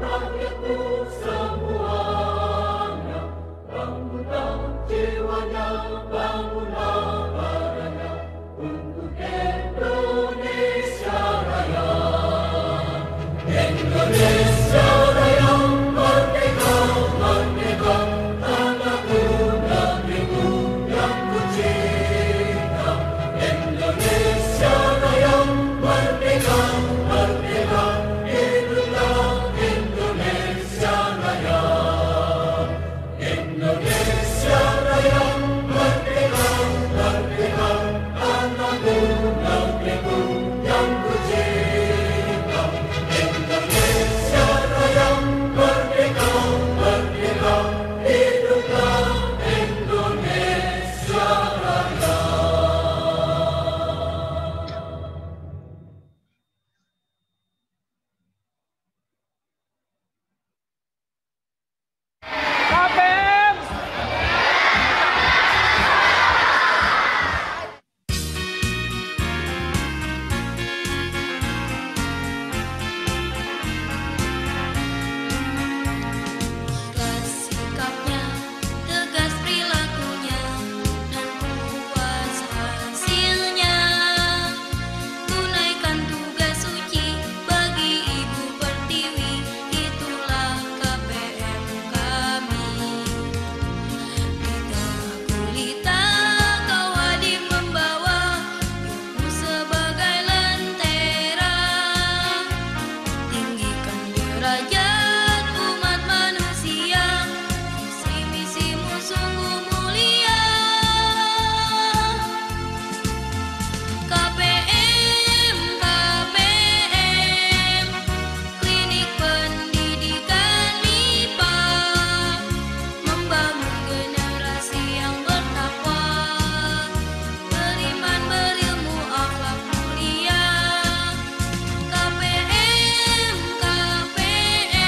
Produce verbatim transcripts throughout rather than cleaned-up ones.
K P M, K P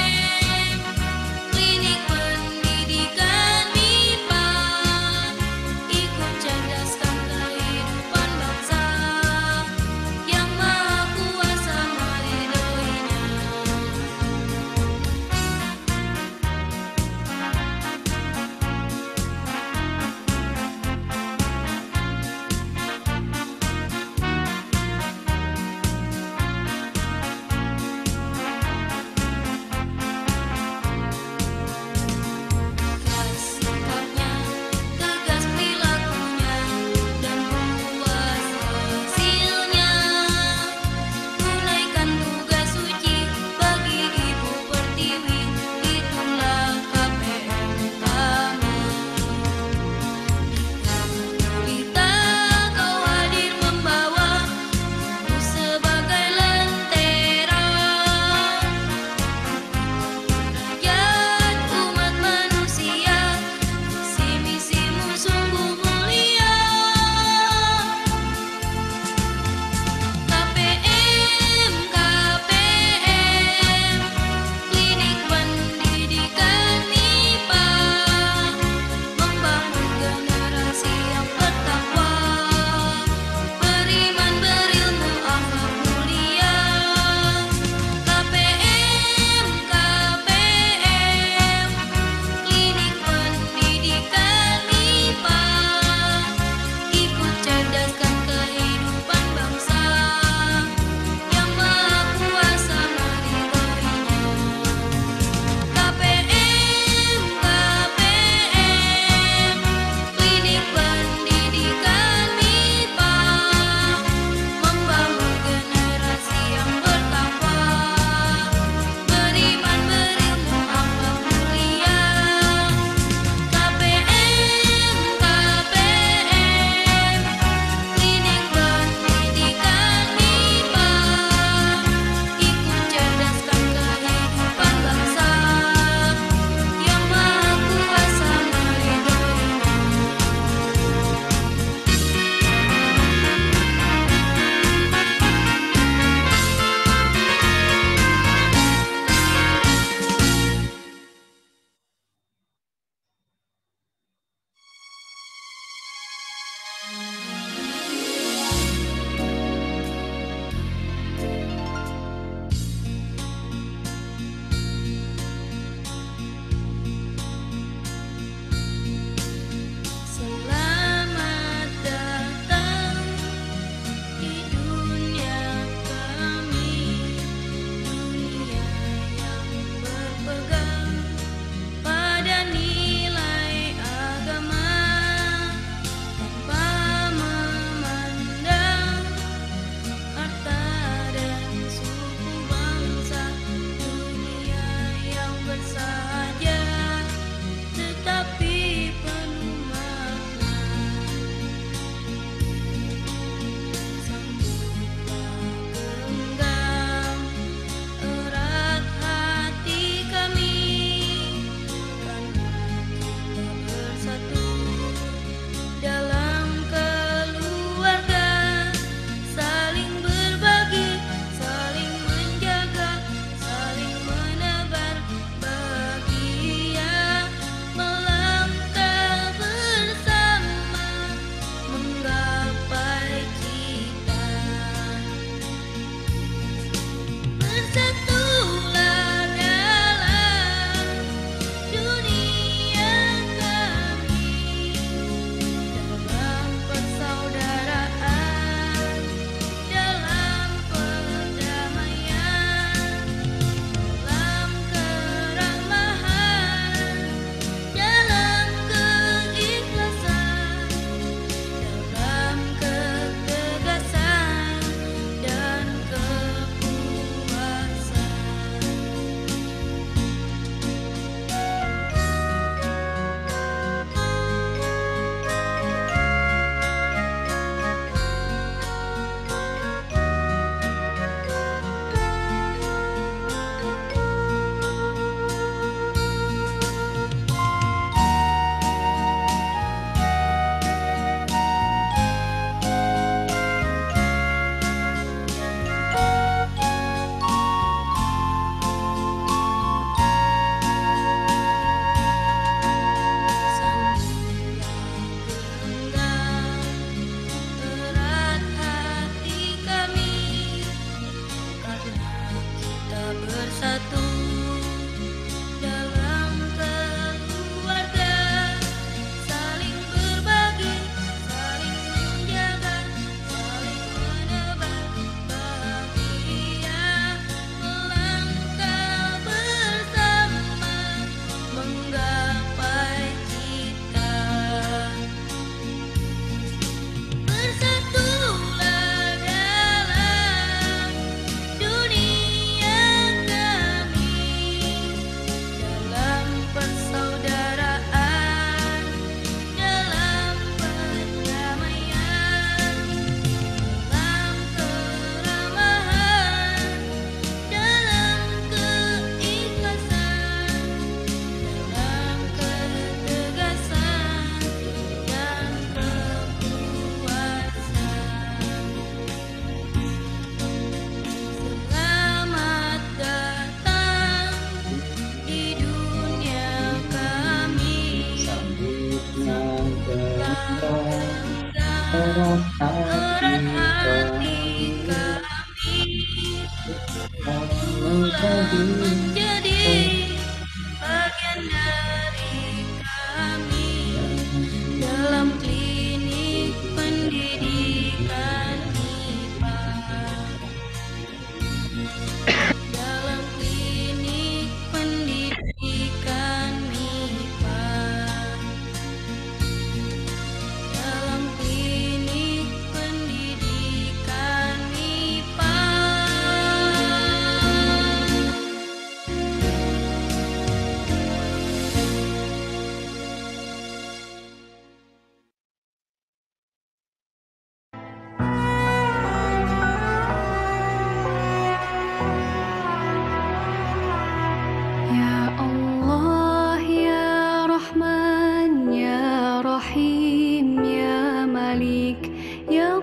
Ya Allah, Ya Rahman, Ya Rahim, Ya Malik, Ya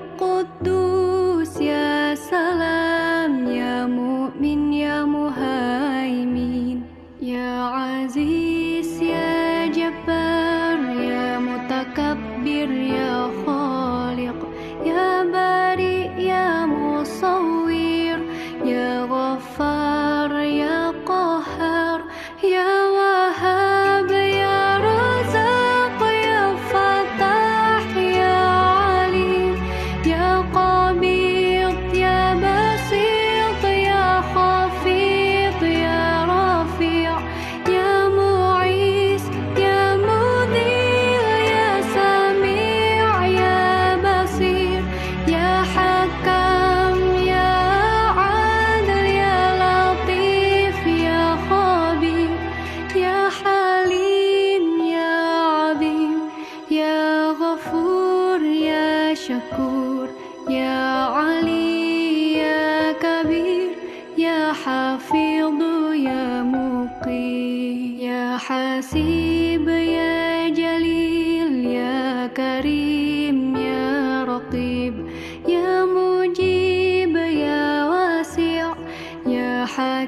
Quddus, Ya Salam, Ya Mu'min, Ya Muhaimin, Ya Aziz, Ya Jabbar, Ya Mutakabbir, Ya Khaliq, Ya Bari, Ya Musawwir, Ya Ghaffar, Ya Qahhar, Ya Wahhab, Ya Razaq, Ya Fattah, Ya Alim, Ya Qabid, Ya Basit, Ya Khafid, Ya Rafi', Ya Mu'is, Ya Mudhil, Ya Sami', Ya Basir, Ya Hakam, Ya Adil, Ya Latif, Ya Khabir, Ya Halim, Ya Azim, Ya Ghafur, Ya Syakur, Ya Ali, Ya Kabir, Ya Hafidhu, Ya Muqim, Ya Hasib, Ya Jalil, Ya Karim, Ya Raqib, Ya Mujib, Ya Wasi', Ya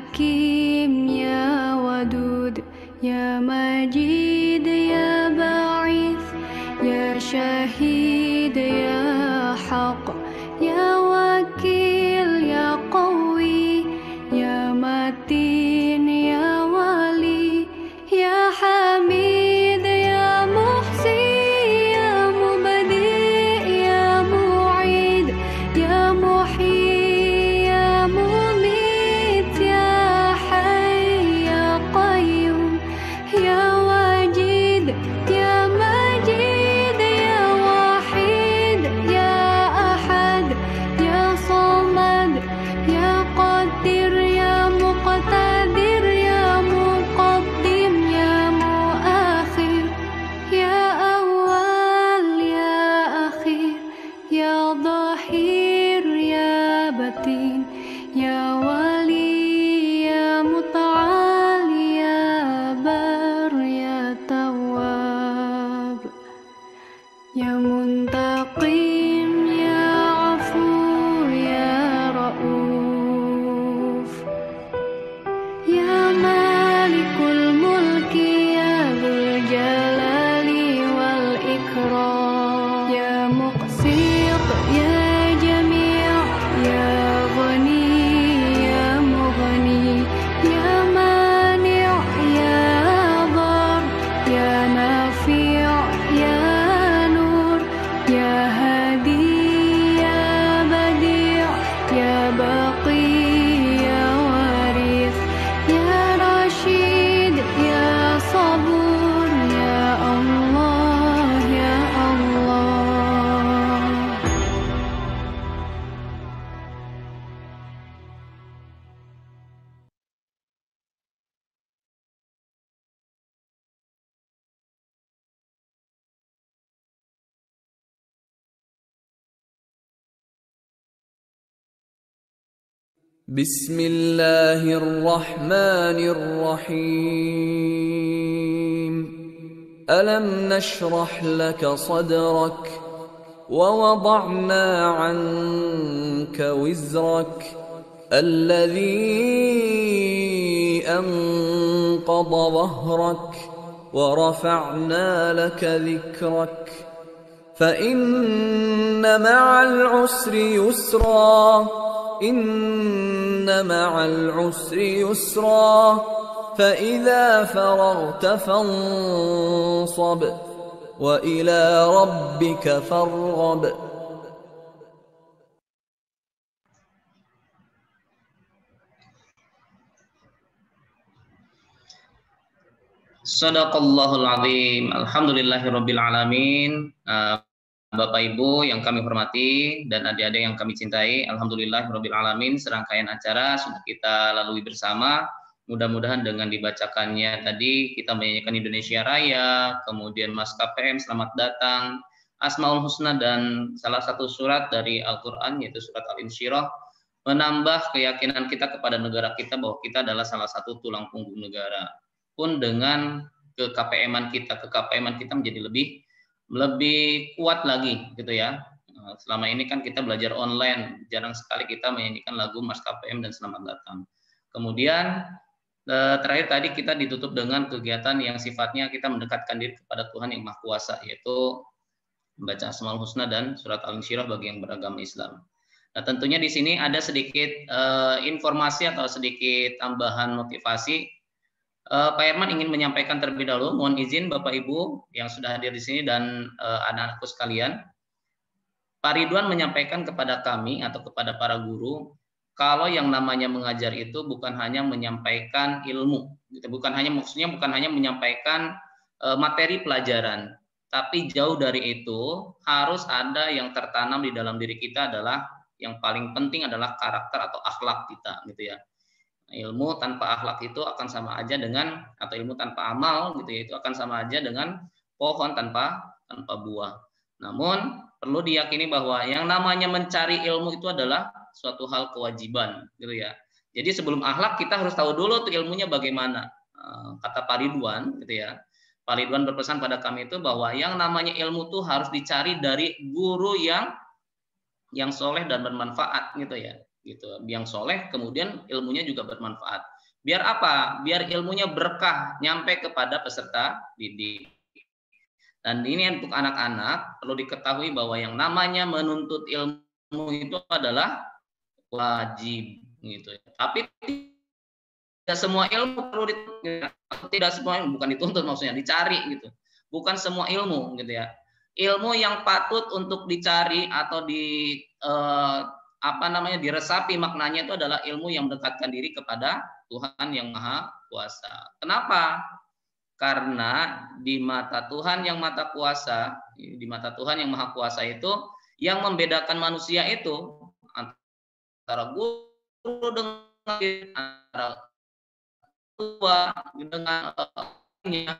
Hakim, Ya Wadud, Ya Majid, Ya Ba'ith, Ya Syahid, Ya Haq, Ya Wakil, Ya Qawi, Ya Matin, Ya Wali, Ya Hamid, Ya Muhsi, Ya Mubadi', Ya Mu'id, Ya Muhyi, Ya Mumit, Ya Hayy, Ya Qayyum, Ya Wajid, Ya Majid, Ya Wahid, Ya Ahad, Ya Samad, Ya Qadir, Ya Muqtadir, Ya Muqaddim, Ya Muakhir, Ya Awwal, Ya Akhir, Ya Dhahir, Ya Batin, Ya Wali, Ya Muta'al, Ya Bar, Ya Tawwab, Ya Muntaqim, Ya Afu, Ya Ra'uf, Ya Malikul Mulki, Ya Dzul Jalali wal Ikram, Ya Muqsit, Ya Jami', Ya Ghani, Ya Mughni, Ya Mani', Ya Dhar, Ya Nafi', Ya Nur, Ya Hadi, Ya Badi', Ya Baqi, Ya Warith, Ya Rashid, Ya Sabur, Ya Allah, Ya Allah. بسم الله الرحمن الرحيم ألم نشرح لك صدرك ووضعنا عنك وزرك الذي أنقض ظهرك ورفعنا لك ذكرك فإن مع العسر يسرا إن مع العسر يسرا فإذا فرغت فانصب وإلى ربك فارغب. Sadaqallahul azim. Alhamdulillahirabbil alamin. Uh, Bapak Ibu yang kami hormati dan adik-adik yang kami cintai, alhamdulillahirabbil alamin, serangkaian acara sudah kita lalui bersama. Mudah-mudahan dengan dibacakannya tadi kita menyanyikan Indonesia Raya, kemudian Mas K P M selamat datang, Asmaul Husna dan salah satu surat dari Al-Qur'an yaitu surat Al-Insyirah menambah keyakinan kita kepada negara kita bahwa kita adalah salah satu tulang punggung negara. Pun dengan ke K P M-an kita, ke K P M-an kita menjadi lebih lebih kuat lagi gitu ya. Selama ini kan kita belajar online, jarang sekali kita menyanyikan lagu Mars K P M dan Selamat Datang. Kemudian terakhir tadi kita ditutup dengan kegiatan yang sifatnya kita mendekatkan diri kepada Tuhan yang Maha Kuasa, yaitu membaca Asmaul Husna dan surat Al-Insyirah bagi yang beragama Islam. Nah, tentunya di sini ada sedikit uh, informasi atau sedikit tambahan motivasi. Uh, Pak Herman ingin menyampaikan terlebih dahulu, mohon izin Bapak Ibu yang sudah hadir di sini dan uh, anak-anakku sekalian. Pak Ridwan menyampaikan kepada kami atau kepada para guru, kalau yang namanya mengajar itu bukan hanya menyampaikan ilmu, gitu. Bukan hanya maksudnya bukan hanya menyampaikan uh, materi pelajaran, tapi jauh dari itu harus ada yang tertanam di dalam diri kita adalah yang paling penting adalah karakter atau akhlak kita, gitu ya. Ilmu tanpa akhlak itu akan sama aja dengan, atau ilmu tanpa amal, gitu ya, itu akan sama aja dengan pohon tanpa tanpa buah. Namun perlu diyakini bahwa yang namanya mencari ilmu itu adalah suatu hal kewajiban, gitu ya. Jadi sebelum akhlak kita harus tahu dulu tuh ilmunya bagaimana. Kata Pak Ridwan, gitu ya. Pak Ridwan berpesan pada kami itu bahwa yang namanya ilmu tuh harus dicari dari guru yang yang soleh dan bermanfaat, gitu ya, gitu. Yang soleh kemudian ilmunya juga bermanfaat. Biar apa? Biar ilmunya berkah nyampe kepada peserta didik. Dan ini untuk anak-anak perlu diketahui bahwa yang namanya menuntut ilmu itu adalah wajib, gitu. Tapi tidak semua ilmu perlu dituntut, tidak semua ilmu, bukan dituntut maksudnya, dicari gitu. Bukan semua ilmu, gitu ya. Ilmu yang patut untuk dicari atau di eh, apa namanya diresapi maknanya itu adalah ilmu yang mendekatkan diri kepada Tuhan yang Maha Kuasa. Kenapa? Karena di mata Tuhan yang Maha Kuasa, di mata Tuhan yang Maha Kuasa itu yang membedakan manusia itu antara guru dengan antara tua dengan orangnya.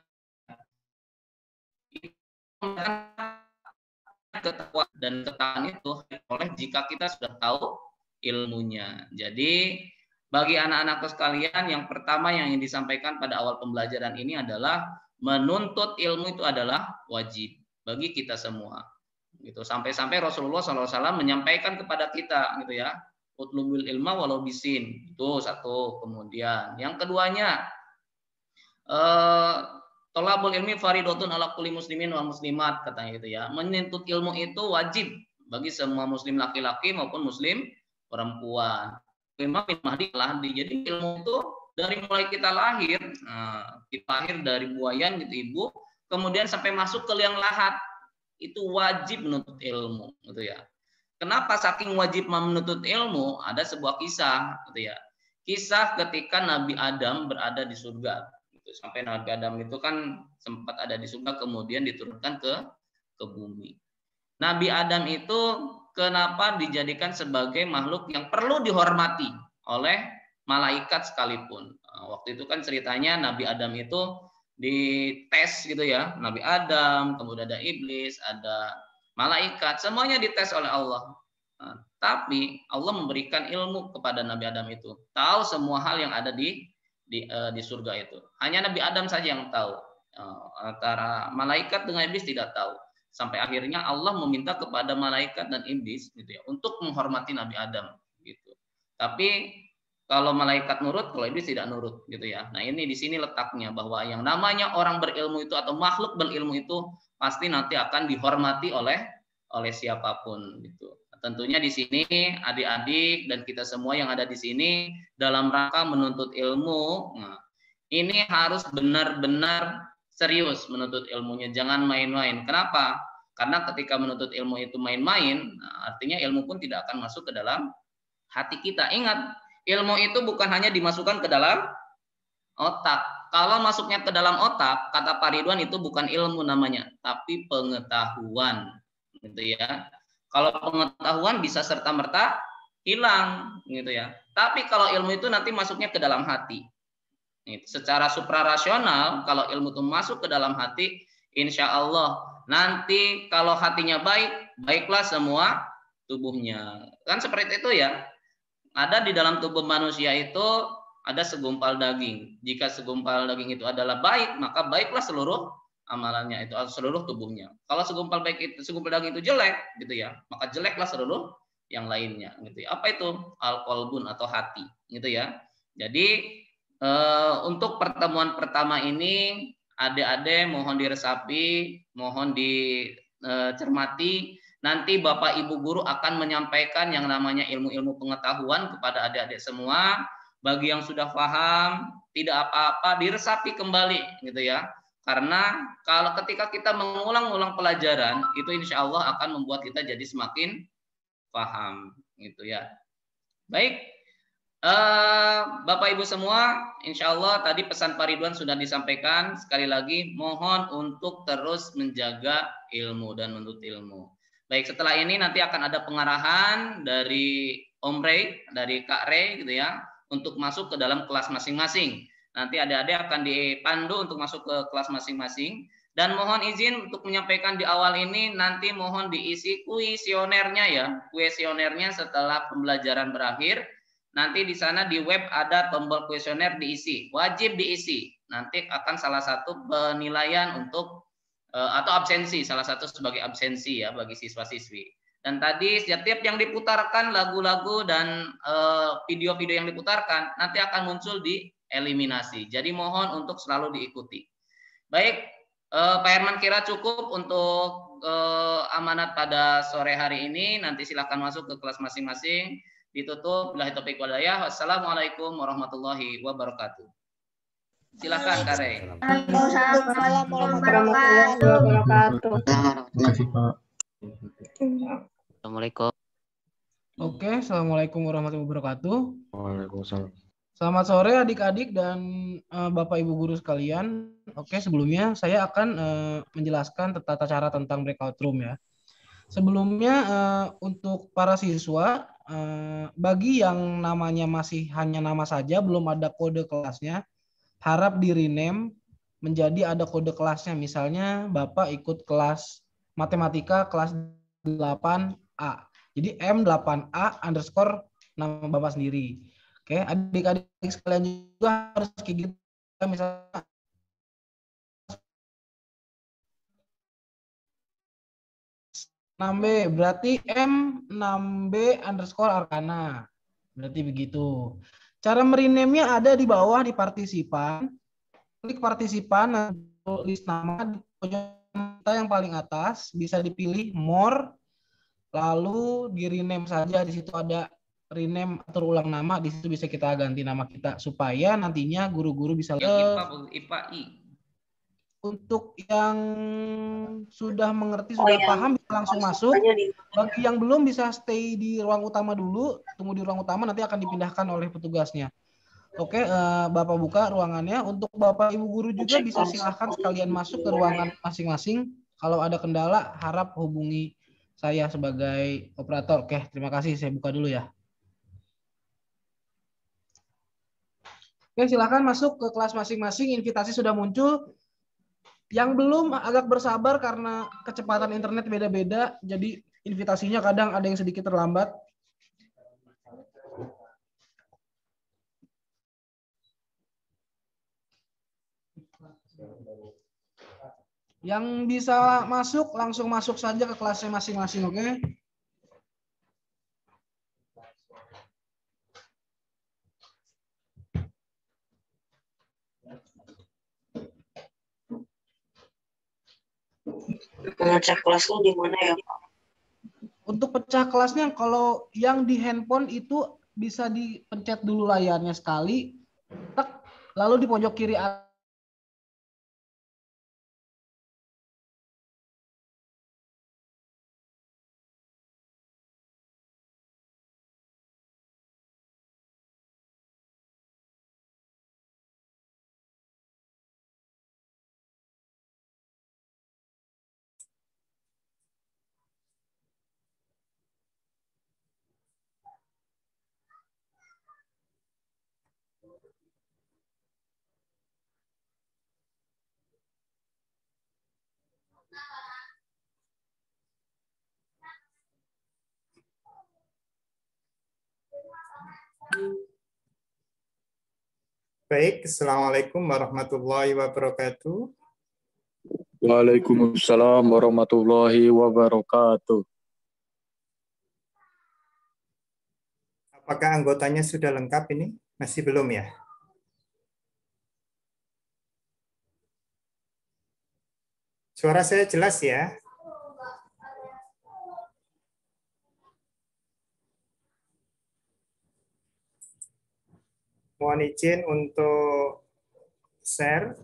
Ketakwaan dan ketakwaan itu oleh jika kita sudah tahu ilmunya. Jadi bagi anak-anak sekalian, yang pertama yang ingin disampaikan pada awal pembelajaran ini adalah menuntut ilmu itu adalah wajib bagi kita semua. Gitu. Sampai-sampai Rasulullah shallallahu alaihi wasallam menyampaikan kepada kita, gitu ya, utlubul ilma walau bisin. Itu satu. Kemudian yang keduanya, eh, tolabul ilmi faridotun ala kulli muslimin wal muslimat, katanya gitu ya. Menuntut ilmu itu wajib bagi semua muslim laki-laki maupun muslim perempuan. Imam bin Mahdi lahdi. Jadi ilmu itu dari mulai kita lahir, nah, kita lahir dari buayan gitu ibu, kemudian sampai masuk ke liang lahat, itu wajib menuntut ilmu, gitu ya. Kenapa saking wajib menuntut ilmu? Ada sebuah kisah, gitu ya. Kisah ketika Nabi Adam berada di surga. Sampai Nabi Adam itu kan sempat ada di surga kemudian diturunkan ke ke bumi. Nabi Adam itu kenapa dijadikan sebagai makhluk yang perlu dihormati oleh malaikat sekalipun. Waktu itu kan ceritanya Nabi Adam itu dites, gitu ya. Nabi Adam, kemudian ada iblis, ada malaikat, semuanya dites oleh Allah. Nah, tapi Allah memberikan ilmu kepada Nabi Adam itu, tahu semua hal yang ada di Di, uh, di surga itu. Hanya Nabi Adam saja yang tahu. Uh, antara malaikat dengan iblis tidak tahu. Sampai akhirnya Allah meminta kepada malaikat dan iblis, gitu ya, untuk menghormati Nabi Adam, gitu. Tapi kalau malaikat nurut, kalau iblis tidak nurut, gitu ya. Nah, ini di sini letaknya bahwa yang namanya orang berilmu itu atau makhluk berilmu itu pasti nanti akan dihormati oleh oleh siapapun, gitu. Tentunya di sini adik-adik dan kita semua yang ada di sini dalam rangka menuntut ilmu, nah, ini harus benar-benar serius menuntut ilmunya, jangan main-main. Kenapa? Karena ketika menuntut ilmu itu main-main, nah, artinya ilmu pun tidak akan masuk ke dalam hati kita. Ingat, ilmu itu bukan hanya dimasukkan ke dalam otak. Kalau masuknya ke dalam otak, kata Pak Ridwan, itu bukan ilmu namanya, tapi pengetahuan, gitu ya. Kalau pengetahuan bisa serta-merta hilang, gitu ya. Tapi kalau ilmu itu nanti masuknya ke dalam hati. Secara suprarasional, kalau ilmu itu masuk ke dalam hati, insya Allah nanti kalau hatinya baik, baiklah semua tubuhnya. Kan seperti itu ya. ada di dalam tubuh manusia itu ada segumpal daging. Jika segumpal daging itu adalah baik, maka baiklah seluruh amalannya itu, seluruh tubuhnya. Kalau segumpal baik itu, segumpal daging itu jelek, gitu ya, maka jeleklah seluruh yang lainnya, gitu ya. Apa itu? Al-qalbun atau hati, gitu ya. Jadi eh, untuk pertemuan pertama ini, adik-adik mohon diresapi, mohon dicermati. Nanti Bapak Ibu guru akan menyampaikan yang namanya ilmu-ilmu pengetahuan kepada adik-adik semua. Bagi yang sudah paham, tidak apa-apa, diresapi kembali, gitu ya. Karena kalau ketika kita mengulang-ulang pelajaran, itu insya Allah akan membuat kita jadi semakin paham, gitu ya. Baik, eh, Bapak Ibu semua, insya Allah tadi pesan Pak Ridwan sudah disampaikan. Sekali lagi, mohon untuk terus menjaga ilmu dan menuntut ilmu. Baik, setelah ini nanti akan ada pengarahan dari Om Rey, dari Kak Rey, gitu ya, untuk masuk ke dalam kelas masing-masing. Nanti adik-adik akan dipandu untuk masuk ke kelas masing-masing. Dan mohon izin untuk menyampaikan di awal ini, nanti mohon diisi kuesionernya ya. Kuesionernya setelah pembelajaran berakhir, nanti di sana di web ada tombol kuesioner diisi. Wajib diisi. Nanti akan salah satu penilaian untuk atau absensi, salah satu sebagai absensi ya bagi siswa-siswi. Dan tadi setiap yang diputarkan lagu-lagu dan video-video yang diputarkan nanti akan muncul di eliminasi. Jadi mohon untuk selalu diikuti. Baik, eh, Pak Herman kira cukup untuk eh, amanat pada sore hari ini. Nanti silakan masuk ke kelas masing-masing. Ditutup. Billahi taufiq wal hidayah. Wassalamualaikum warahmatullahi wabarakatuh. Silakan Kak Rey. Waalaikumsalam warahmatullahi wabarakatuh. Assalamualaikum. Oke, assalamualaikum warahmatullahi wabarakatuh. Waalaikumsalam. Selamat sore adik-adik dan uh, Bapak Ibu guru sekalian. Oke, sebelumnya saya akan uh, menjelaskan tata cara tentang breakout room ya. Sebelumnya uh, untuk para siswa, uh, bagi yang namanya masih hanya nama saja, belum ada kode kelasnya, harap di rename menjadi ada kode kelasnya. Misalnya Bapak ikut kelas matematika kelas delapan A. Jadi M delapan A underscore nama Bapak sendiri. Oke, adik-adik sekalian juga harus kayak gitu. Misalnya enam B, berarti M enam B underscore Arkana. Berarti begitu. Cara merename-nya ada di bawah di partisipan. Klik partisipan, tulis nama di pojok yang paling atas, bisa dipilih more, lalu di rename saja. Di situ ada rename atau ulang nama, di situ bisa kita ganti nama kita supaya nantinya guru-guru bisa yang I P A, I P A I. Untuk yang sudah mengerti, oh, sudah paham bisa langsung masuk. Bagi yang belum bisa stay di ruang utama dulu, tunggu di ruang utama, nanti akan dipindahkan oleh petugasnya. Oke, uh, Bapak buka ruangannya. Untuk Bapak Ibu guru juga bisa silahkan sekalian masuk ke ruangan masing-masing. Kalau ada kendala harap hubungi saya sebagai operator. Oke, terima kasih. Saya buka dulu ya. Oke, silakan masuk ke kelas masing-masing. Invitasi sudah muncul. Yang belum agak bersabar karena kecepatan internet beda-beda. Jadi invitasinya kadang ada yang sedikit terlambat. Yang bisa masuk langsung masuk saja ke kelasnya masing-masing, oke? Pecah kelasnya di mana ya, Pak? Untuk pecah kelasnya, kalau yang di handphone itu bisa dipencet dulu layarnya sekali, tek, lalu di pojok kiri Baik, Assalamualaikum warahmatullahi wabarakatuh. Waalaikumsalam warahmatullahi wabarakatuh. Apakah anggotanya sudah lengkap ini? Masih belum ya? Suara saya jelas ya? Mohon izin untuk share.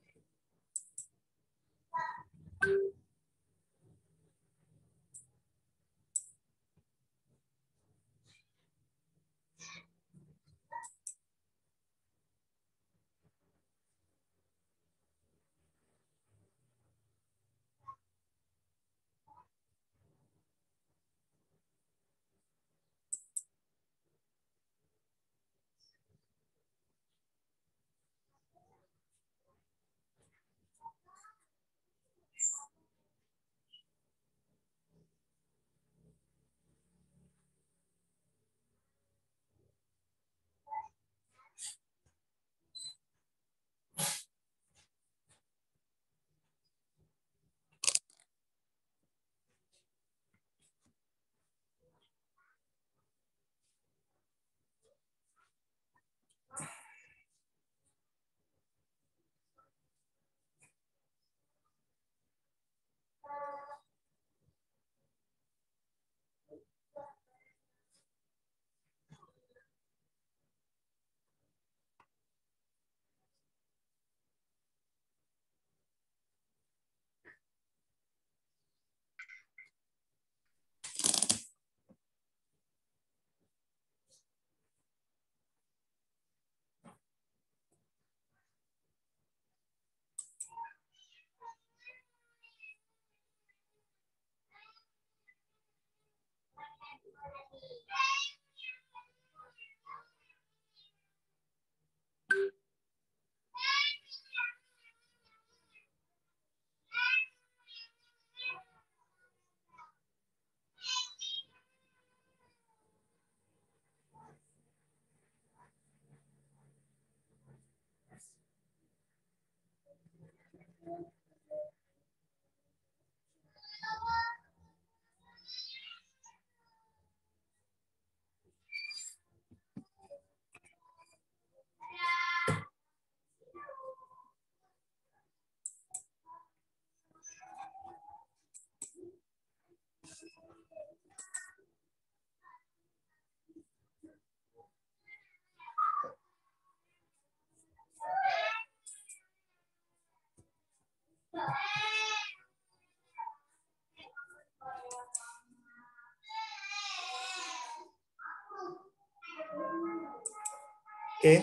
Oke.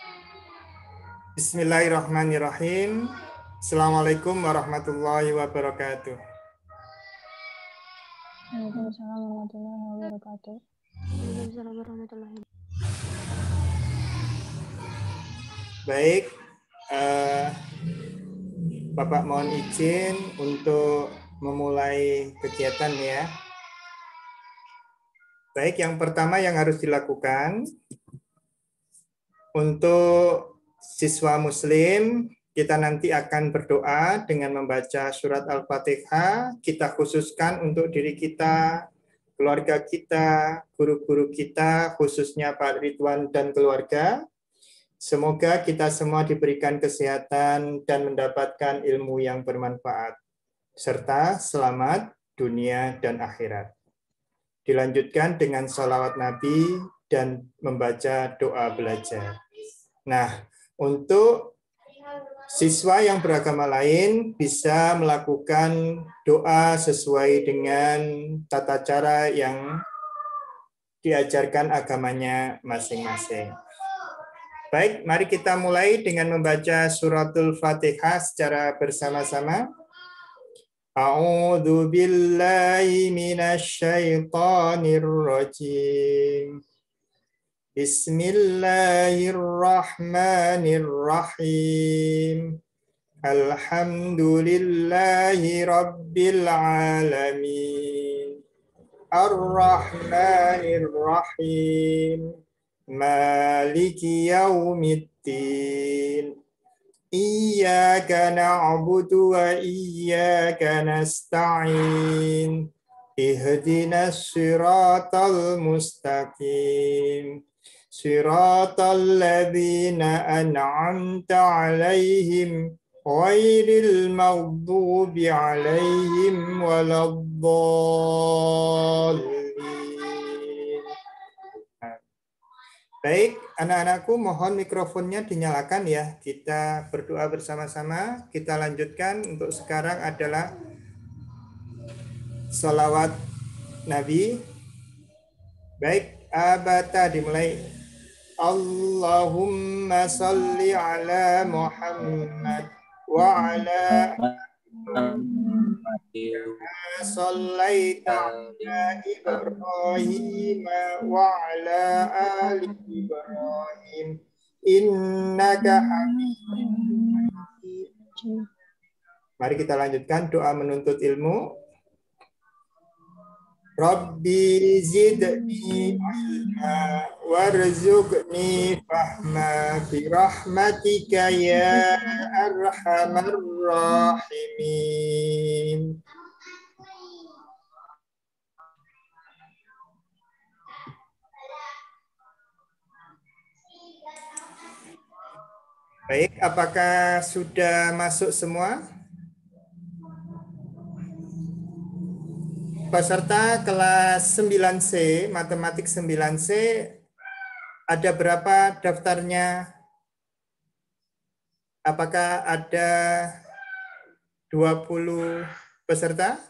Bismillahirrahmanirrahim. Assalamualaikum warahmatullahi wabarakatuh. Waalaikumsalam warahmatullahi wabarakatuh. Waalaikumsalam warahmatullahi wabarakatuh. Baik, eh, Bapak mohon izin untuk memulai kegiatan ya. Baik, yang pertama yang harus dilakukan untuk siswa muslim, kita nanti akan berdoa dengan membaca surat Al-Fatihah. Kita khususkan untuk diri kita, keluarga kita, guru-guru kita, khususnya Pak Ridwan dan keluarga. Semoga kita semua diberikan kesehatan dan mendapatkan ilmu yang bermanfaat, serta selamat dunia dan akhirat. Dilanjutkan dengan sholawat Nabi dan membaca doa belajar. Nah, untuk siswa yang beragama lain bisa melakukan doa sesuai dengan tata cara yang diajarkan agamanya masing-masing. Baik, mari kita mulai dengan membaca suratul Fatihah secara bersama-sama. A'udzu billahi minasyaitonir rajim. Bismillahirrahmanirrahim. Alhamdulillahi rabbil alamin. Ar-Rahmanir Rahim. Maliki yaumiddin. Iyyaka na'budu wa iyyaka nasta'in. Ihdinas siratal mustaqim. Siratal ladzina an'amta 'alaihim ghairil maghdubi 'alaihim waladdallin. Baik, anak-anakku mohon mikrofonnya dinyalakan ya. Kita berdoa bersama-sama. Kita lanjutkan. Untuk sekarang adalah sholawat Nabi. Baik, abata dimulai. Allahumma salli ala Muhammad wa ala Sallaita ala Ibrahim wa ala ali Ibrahim innaka Hamidum Majid. Mari kita lanjutkan doa menuntut ilmu. Rabbi zidni ilma warzuqni fahma bi rahmatika ya arhamar rahimin. Baik, apakah sudah masuk semua? Peserta kelas sembilan C, matematik sembilan C, ada berapa daftarnya? Apakah ada dua puluh peserta?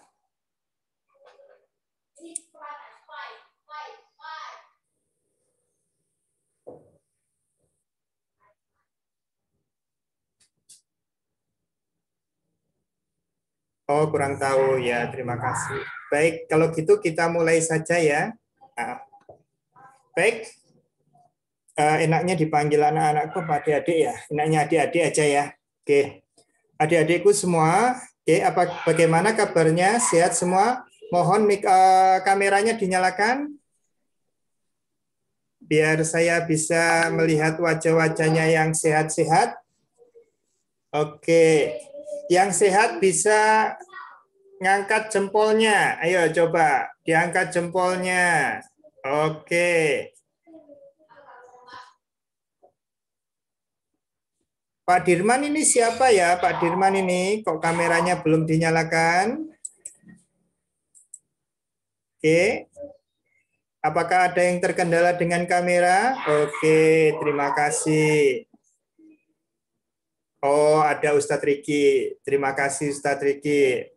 Oh, kurang tahu ya, terima kasih. Baik, kalau gitu kita mulai saja ya. Nah, baik, uh, enaknya dipanggil anak-anakku Pak adik-adik ya. Enaknya adik-adik aja ya. Oke, adik-adikku semua, oke, apa bagaimana kabarnya? Sehat semua? Mohon mik, uh, kameranya dinyalakan, biar saya bisa melihat wajah-wajahnya yang sehat-sehat. Oke. Yang sehat bisa ngangkat jempolnya. Ayo coba diangkat jempolnya. Oke. Pak Dirman ini siapa ya? Pak Dirman ini kok kameranya belum dinyalakan? Oke. Apakah ada yang terkendala dengan kamera? Oke, terima kasih. Oh, ada Ustadz Riki. Terima kasih Ustadz Riki.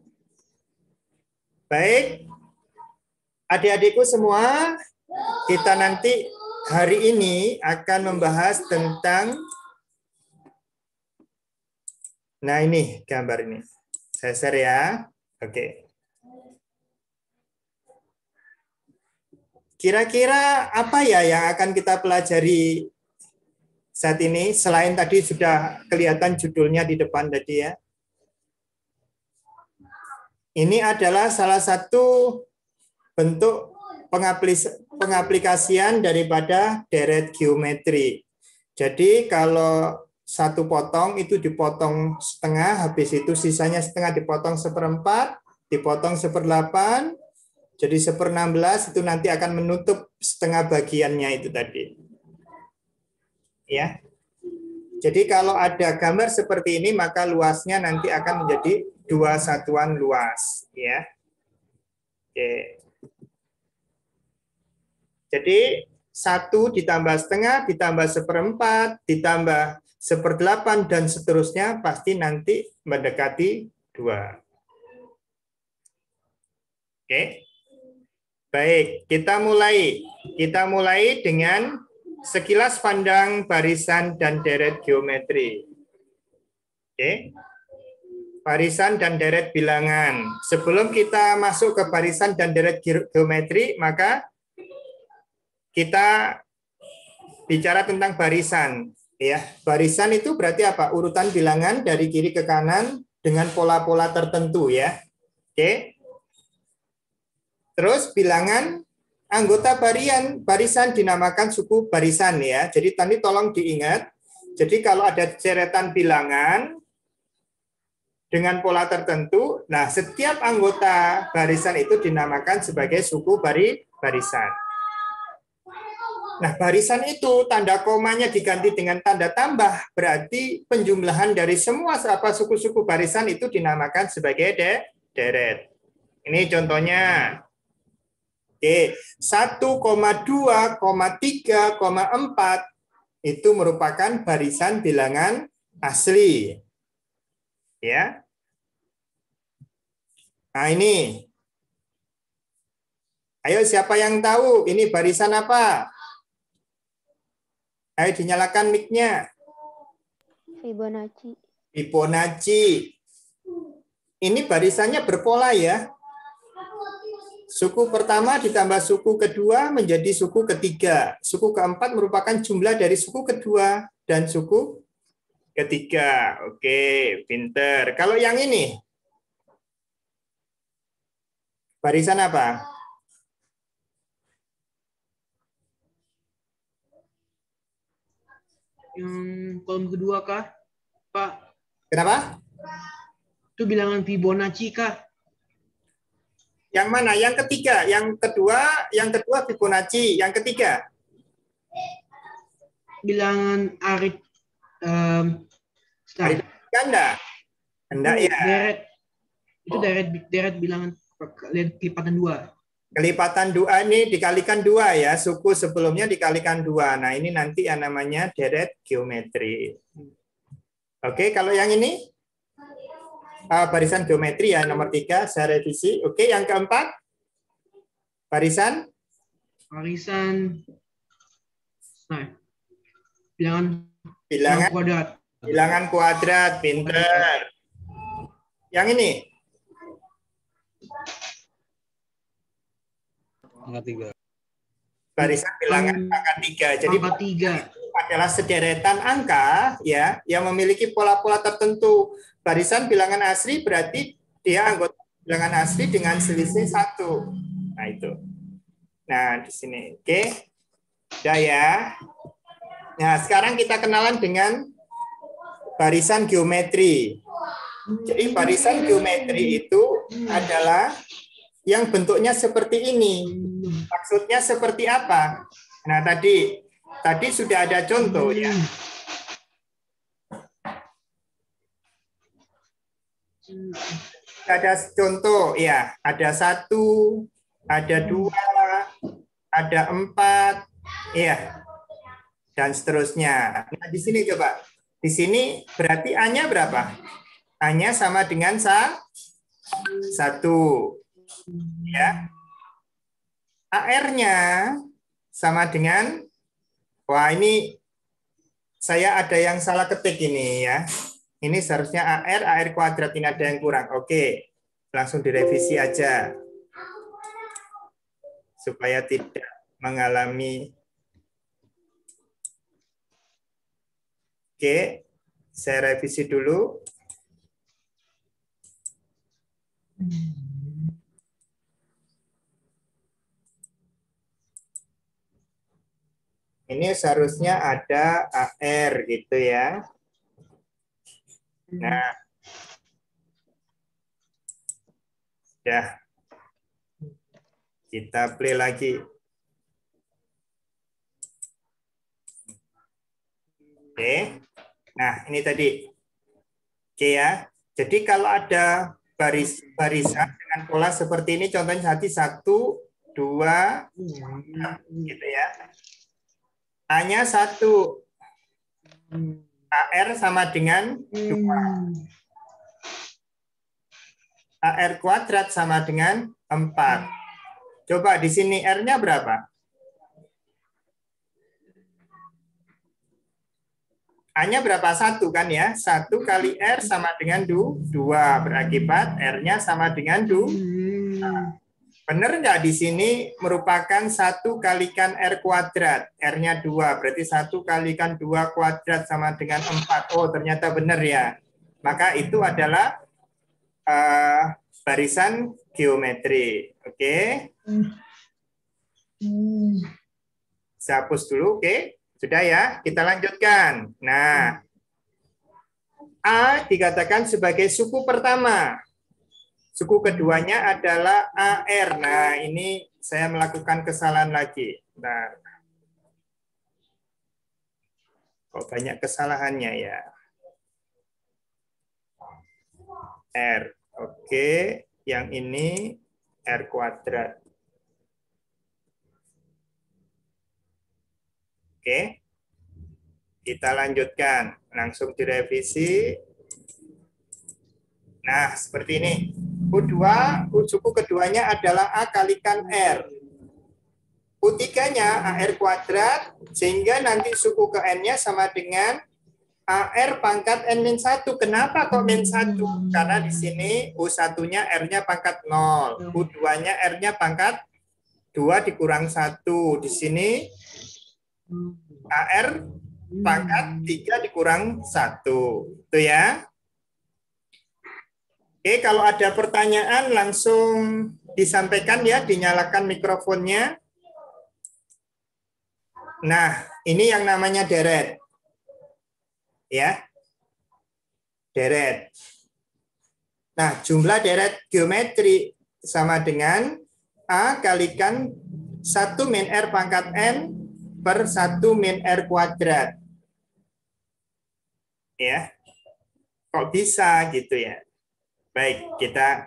Baik. Adik-adikku semua, kita nanti hari ini akan membahas tentang, nah ini gambar ini. Saya share ya. Oke. Kira-kira apa ya yang akan kita pelajari saat ini, selain tadi sudah kelihatan judulnya di depan tadi ya. Ini adalah salah satu bentuk pengaplikasian daripada deret geometri. Jadi kalau satu potong itu dipotong setengah, habis itu sisanya setengah dipotong seperempat, dipotong seperdelapan, jadi seperenam belas itu nanti akan menutup setengah bagiannya itu tadi. Ya. Jadi kalau ada gambar seperti ini maka luasnya nanti akan menjadi dua satuan luas ya. Oke. Jadi satu ditambah setengah ditambah seperempat ditambah seperdelapan dan seterusnya pasti nanti mendekati dua. Oke. Baik, kita mulai. Kita mulai dengan sekilas pandang barisan dan deret geometri. Oke. Barisan dan deret bilangan. Sebelum kita masuk ke barisan dan deret geometri, maka kita bicara tentang barisan. Ya, barisan itu berarti apa? Urutan bilangan dari kiri ke kanan dengan pola-pola tertentu ya. Oke. Terus bilangan anggota barian, barisan dinamakan suku barisan ya. Jadi tadi tolong diingat. Jadi kalau ada deretan bilangan dengan pola tertentu, nah setiap anggota barisan itu dinamakan sebagai suku bari barisan. Nah, barisan itu tanda komanya diganti dengan tanda tambah, berarti penjumlahan dari semua apa suku-suku barisan itu dinamakan sebagai de deret. Ini contohnya. Oke, satu koma dua, tiga, empat itu merupakan barisan bilangan asli. Ya. Nah, ini. Ayo siapa yang tahu ini barisan apa? Ayo dinyalakan mic-nya. Fibonacci. Fibonacci. Ini barisannya berpola ya. Suku pertama ditambah suku kedua menjadi suku ketiga. Suku keempat merupakan jumlah dari suku kedua dan suku ketiga. Oke, pinter. Kalau yang ini, barisan apa? Yang kolom kedua kah, Pak? Kenapa? Itu bilangan Fibonacci kah? Yang mana? Yang ketiga, yang kedua, yang kedua Fibonacci, yang ketiga. Bilangan arit um, Arit ganda. Enggak ya. Deret. Itu deret deret bilangan kelipatan dua. Kelipatan dua ini dikalikan dua ya, suku sebelumnya dikalikan dua. Nah ini nanti yang namanya deret geometri. Oke, kalau yang ini uh, barisan geometri ya nomor tiga, saya revisi. Oke, yang keempat barisan barisan nah, bilangan bilangan kuadrat. Bilangan kuadrat, pinter. Yang ini Angka tiga. barisan bilangan angka tiga. Jadi Angka tiga adalah sederetan angka ya yang memiliki pola-pola tertentu. Barisan bilangan asli berarti dia anggota bilangan asli dengan selisih satu. Nah itu. Nah di sini, oke, udah ya. Nah sekarang kita kenalan dengan barisan geometri. Jadi barisan geometri itu adalah yang bentuknya seperti ini. Maksudnya seperti apa? Nah, tadi tadi sudah ada contoh ya. Ada contoh ya, ada satu, ada dua, ada empat, ya, dan seterusnya. Nah, di sini coba. Di sini berarti A-nya berapa? A-nya sama dengan sa satu. Ya. A R-nya sama dengan, wah ini saya ada yang salah ketik ini ya. Ini seharusnya A R, A R kuadrat, ini ada yang kurang. Oke, langsung direvisi aja. Supaya tidak mengalami. Oke, saya revisi dulu. Ini seharusnya ada A R gitu ya. Nah, sudah. Kita play lagi. Oke. Nah, ini tadi. Oke ya. Jadi kalau ada baris barisan dengan pola seperti ini, contohnya tadi satu, dua, gitu ya. A-nya satu. A R sama dengan dua. A R kuadrat sama dengan empat. Coba di sini R-nya berapa? A-nya berapa? Satu kan ya? Satu kali R sama dengan dua. Berakibat R-nya sama dengan dua. Benar nggak di sini merupakan satu kalikan R kuadrat. R-nya dua, berarti satu kalikan dua kuadrat sama dengan empat. Oh, ternyata benar ya. Maka itu adalah uh, barisan geometri. Oke. Saya hapus dulu, oke? Sudah ya, kita lanjutkan. Nah, A dikatakan sebagai suku pertama. Suku keduanya adalah A R. Nah, ini saya melakukan kesalahan lagi. Nah, kok banyak kesalahannya ya. R. Oke, yang ini R kuadrat. Oke. Kita lanjutkan. Langsung direvisi. Nah, seperti ini. U dua, suku keduanya adalah A kalikan R. U tiga-nya A R kuadrat, sehingga nanti suku ke N-nya sama dengan A R pangkat N min satu. Kenapa kok min satu? Karena di sini U satu-nya R-nya pangkat nol. U dua-nya R-nya pangkat dua dikurang satu. Di sini A R pangkat tiga dikurang satu. Itu ya. Oke, kalau ada pertanyaan langsung disampaikan ya, dinyalakan mikrofonnya. Nah, ini yang namanya deret. Ya. Deret. Nah, jumlah deret geometri sama dengan A kalikan satu min R pangkat N per satu min R kuadrat. Ya. Kok bisa gitu ya? Baik, kita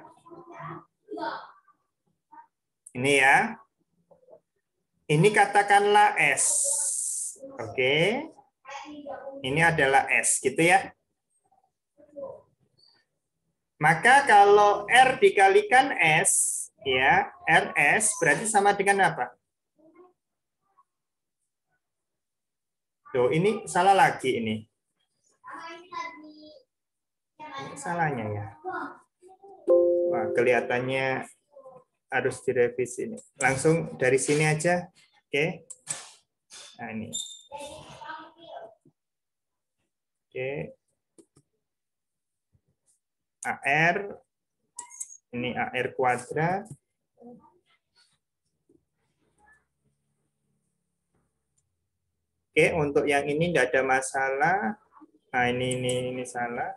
ini ya. Ini katakanlah S. Oke. Ini adalah S, gitu ya. Maka kalau R dikalikan S, ya, R S berarti sama dengan apa? Tuh, ini salah lagi ini. Salahnya ya. Wah, kelihatannya harus direvisi ini. Langsung dari sini aja. Oke. Nah, ini. Oke. A R. Ini A R kuadrat. Oke, untuk yang ini tidak ada masalah. Nah, ini ini ini salah.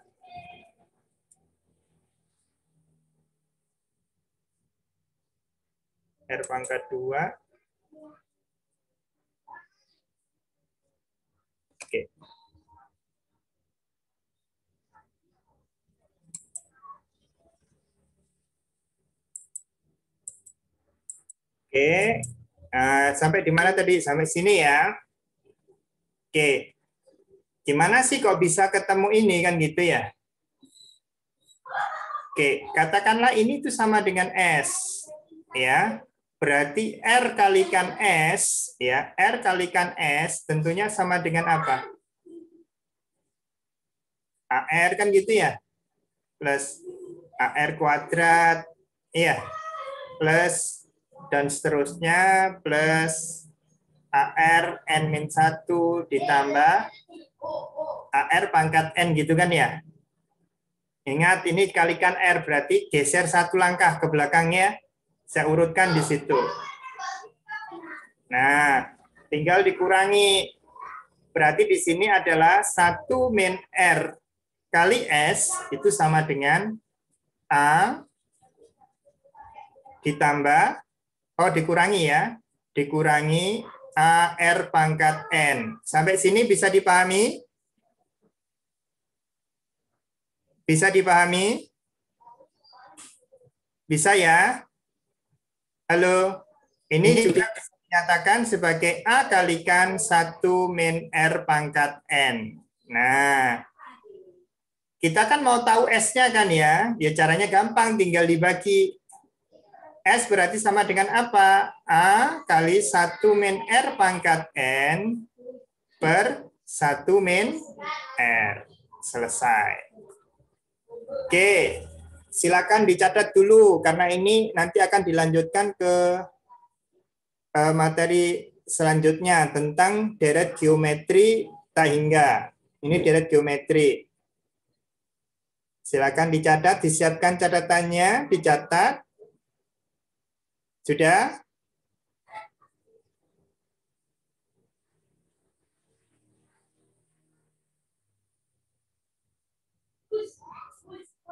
R pangkat dua. Oke. Oke. Nah, sampai di mana tadi? Sampai sini ya. Oke. Gimana sih kok bisa ketemu ini kan gitu ya? Oke, katakanlah ini tuh sama dengan S. Ya. Berarti R kalikan S, ya, R kalikan S tentunya sama dengan apa? A R kan gitu ya? Plus A R kuadrat, iya. Plus dan seterusnya plus A R N min satu ditambah A R pangkat N gitu kan ya? Ingat ini kalikan R berarti geser satu langkah ke belakangnya. Saya urutkan di situ. Nah, tinggal dikurangi. Berarti di sini adalah satu min R kali S itu sama dengan A ditambah, oh dikurangi ya, dikurangi A R pangkat N. Sampai sini bisa dipahami? Bisa dipahami? Bisa ya? Halo, ini juga bisa dinyatakan sebagai A kalikan satu min R pangkat N. Nah, kita kan mau tahu S-nya kan ya? Ya caranya gampang, tinggal dibagi. S berarti sama dengan apa? A kali satu min R pangkat N per satu min R. Selesai. Oke. Silakan dicatat dulu karena ini nanti akan dilanjutkan ke materi selanjutnya tentang deret geometri tak hingga. Ini deret geometri. Silakan dicatat, disiapkan catatannya, dicatat. Sudah?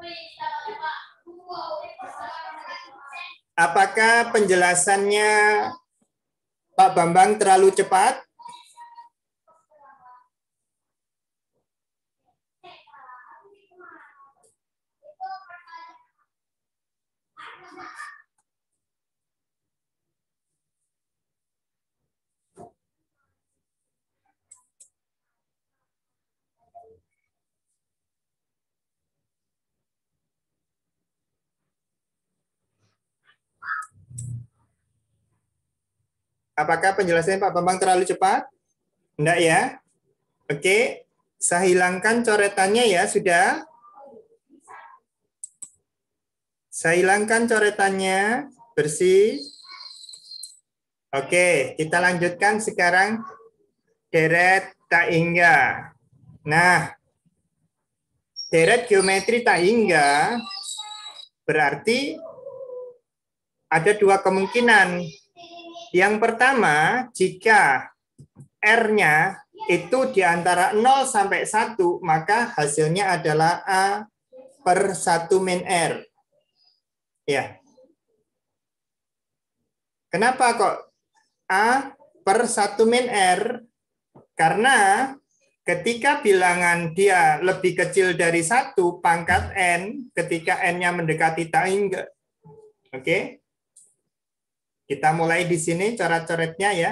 Apakah penjelasannya Pak Bambang terlalu cepat? Apakah penjelasannya Pak Bambang terlalu cepat? Enggak ya? Oke, saya hilangkan coretannya ya, sudah. Saya hilangkan coretannya, bersih. Oke, kita lanjutkan sekarang deret tak hingga. Nah, deret geometri tak hingga berarti ada dua kemungkinan. Yang pertama, jika R-nya itu di antara nol sampai satu, maka hasilnya adalah A per satu min R. Ya. Kenapa kok A per satu min R? Karena ketika bilangan dia lebih kecil dari satu, pangkat N, ketika N-nya mendekati tak hingga. Oke. Kita mulai di sini coret-coretnya ya.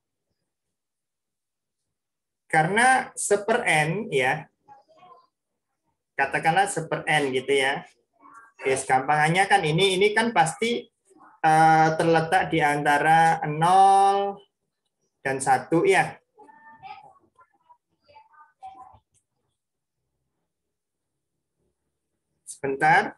Karena seper N ya, katakanlah seper N gitu ya. Oke, gampangannya kan ini, ini kan pasti uh, terletak di antara nol dan satu ya. Sebentar.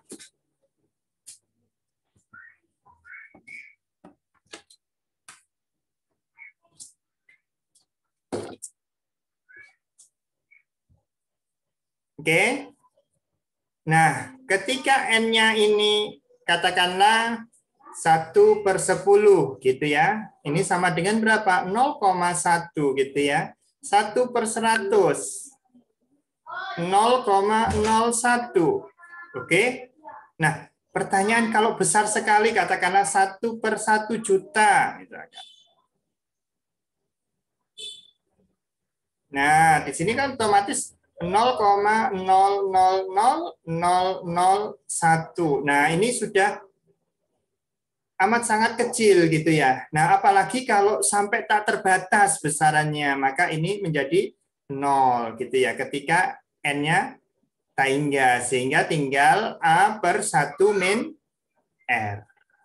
Oke. Nah, ketika N-nya ini katakanlah satu per sepuluh gitu ya. Ini sama dengan berapa? nol koma satu gitu ya. satu per seratus. nol koma nol satu. Oke. Nah, pertanyaan kalau besar sekali katakanlah satu per satu juta. Nah, di sini kan otomatis nol koma nol nol nol nol nol satu. Nah, ini sudah amat sangat kecil gitu ya. Nah, apalagi kalau sampai tak terbatas besarannya, maka ini menjadi nol gitu ya. Ketika N-nya tak hingga, sehingga tinggal A per satu min R.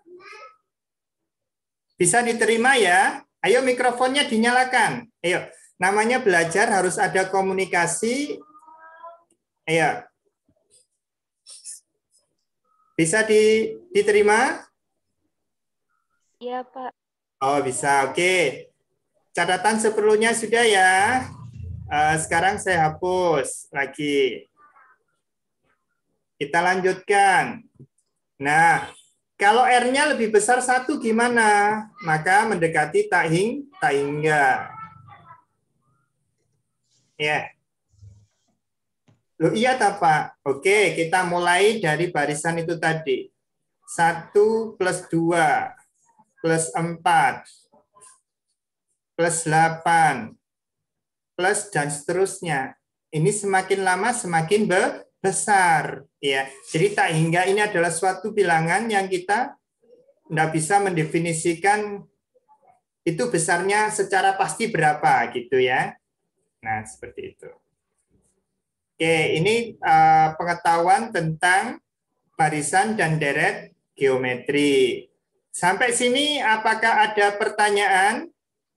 Bisa diterima ya? Ayo mikrofonnya dinyalakan. Ayo. Namanya belajar harus ada komunikasi. Ayo. Bisa di, diterima? Iya, Pak. Oh, bisa. Oke. Catatan seperlunya sudah ya. Uh, sekarang saya hapus lagi. Kita lanjutkan. Nah, kalau R-nya lebih besar satu gimana? Maka mendekati tak hing, tak hingga. Ya. Loh, iya tak Pak? Oke, kita mulai dari barisan itu tadi. satu plus dua plus empat plus delapan plus dan seterusnya. Ini semakin lama semakin besar. Ya. Jadi tak hingga ini adalah suatu bilangan yang kita tidak bisa mendefinisikan itu besarnya secara pasti berapa gitu ya. Nah, seperti itu. Oke, ini uh, pengetahuan tentang barisan dan deret geometri. Sampai sini apakah ada pertanyaan?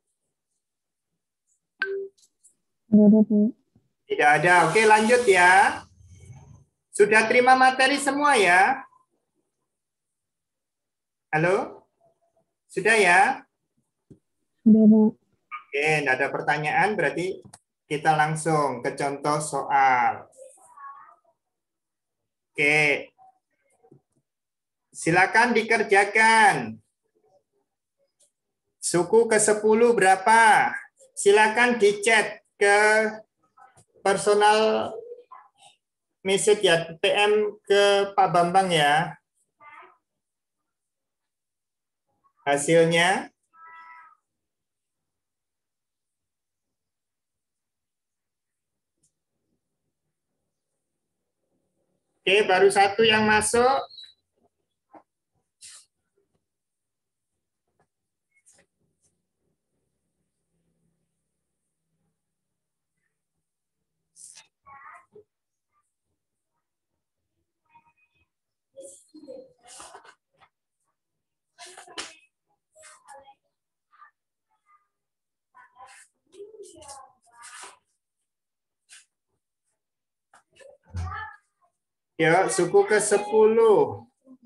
Tidak ada. Oke, lanjut ya. Sudah terima materi semua ya? Halo? Sudah ya? Sudah. Oke, tidak ada pertanyaan, berarti kita langsung ke contoh soal. Oke. Silakan dikerjakan. Suku ke sepuluh berapa? Silakan di-chat ke personal message ya, P M ke Pak Bambang ya. Hasilnya. Oke, baru satu yang masuk. Ya, suku ke sepuluh.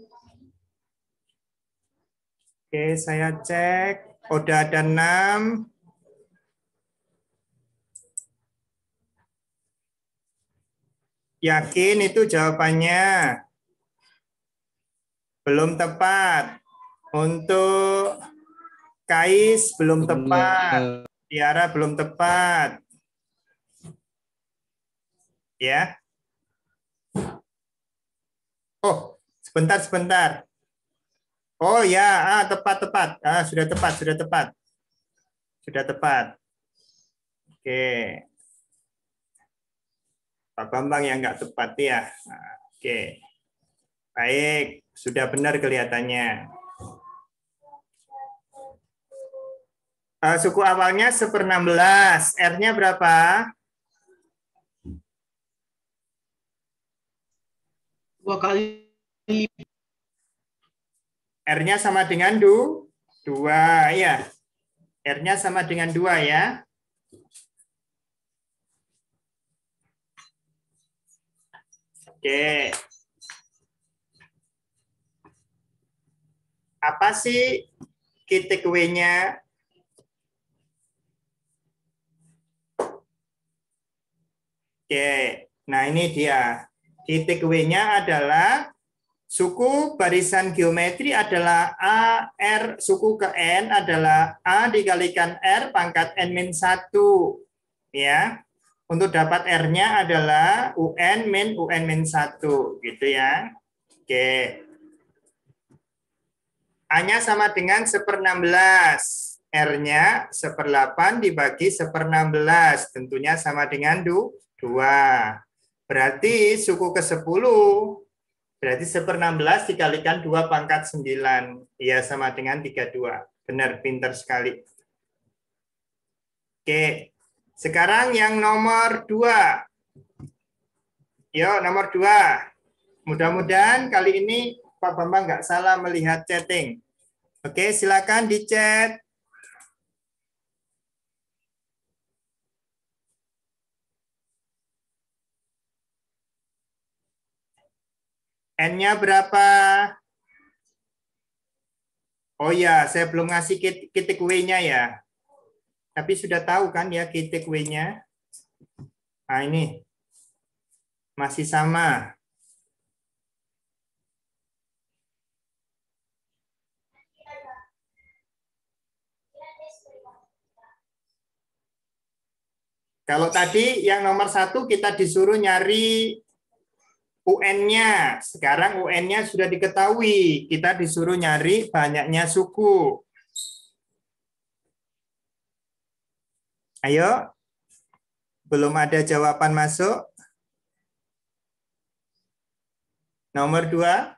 Oke, saya cek. Udah ada enam. Yakin itu jawabannya? Belum tepat. Untuk Kais belum tepat. Tiara belum tepat. Ya. Oh, sebentar, sebentar. Oh ya, ah, tepat, tepat. Ah, sudah tepat, sudah tepat. Sudah tepat. Oke. Pak Bambang yang nggak tepat ya. Nah, oke. Baik, sudah benar kelihatannya. Uh, suku awalnya seper enam belas. R-nya berapa? Dua kali. R-nya sama dengan du, dua, ya. R-nya sama dengan dua ya. Oke. Apa sih key takeaway-nya? Oke, nah ini dia. Key takeaway-nya adalah suku barisan geometri adalah A, R, suku ke N adalah A dikalikan R pangkat N min satu. Ya. Untuk dapat R-nya adalah U N min U N min satu. Gitu ya. Oke. A-nya sama dengan seper enam belas. R-nya seper delapan dibagi seper enam belas. Tentunya sama dengan dua. Berarti suku ke sepuluh. Berarti seper enam belas dikalikan dua pangkat sembilan. Ya, sama dengan tiga puluh dua. Benar, pintar sekali. Oke, sekarang yang nomor dua. Yuk, nomor dua. Mudah-mudahan kali ini Pak Bambang nggak salah melihat chatting. Oke, silakan di chat. N-nya berapa? Oh ya, saya belum ngasih key takeaway-nya ya. Tapi sudah tahu kan ya key takeaway-nya. Nah ini. Masih sama. Kalau tadi yang nomor satu kita disuruh nyari U N-nya. Sekarang U N-nya sudah diketahui. Kita disuruh nyari banyaknya suku. Ayo. Belum ada jawaban masuk. Nomor dua.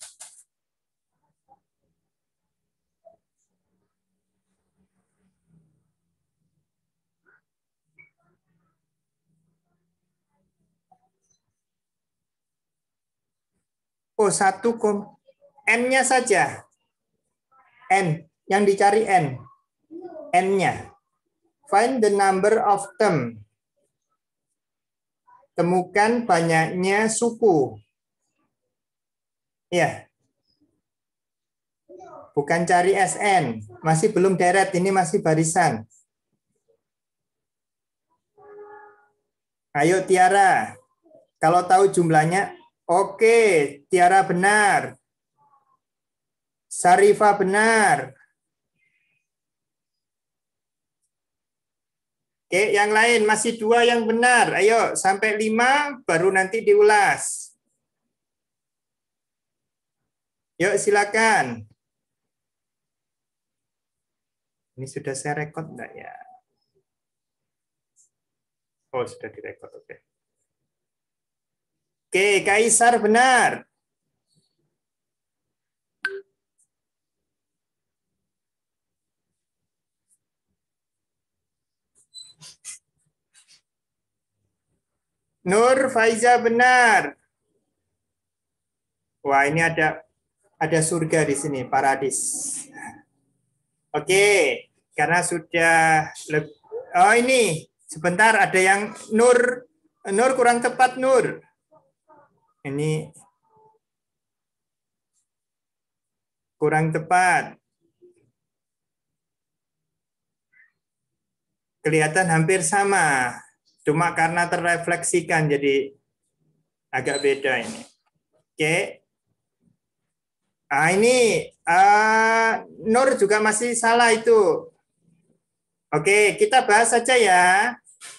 Oh, satu kom. N-nya saja. N. Yang dicari N. N-nya. Find the number of term. Temukan banyaknya suku. Ya. Bukan cari S N. Masih belum deret. Ini masih barisan. Ayo Tiara. Kalau tahu jumlahnya, oke. Tiara benar. Sarifah benar. Oke, yang lain masih dua yang benar. Ayo, sampai lima baru nanti diulas. Yuk, silakan. Ini sudah saya rekod enggak ya? Oh, sudah direkod. Oke. Oke, Kaisar benar. Nur Faiza benar. Wah, ini ada ada surga di sini, paradis. Oke, karena sudah lebih, oh ini sebentar ada yang Nur Nur kurang tepat Nur. Ini kurang tepat. Kelihatan hampir sama. Cuma karena terrefleksikan jadi agak beda ini. Oke. Ah ini uh, Nur juga masih salah itu. Oke, kita bahas saja ya.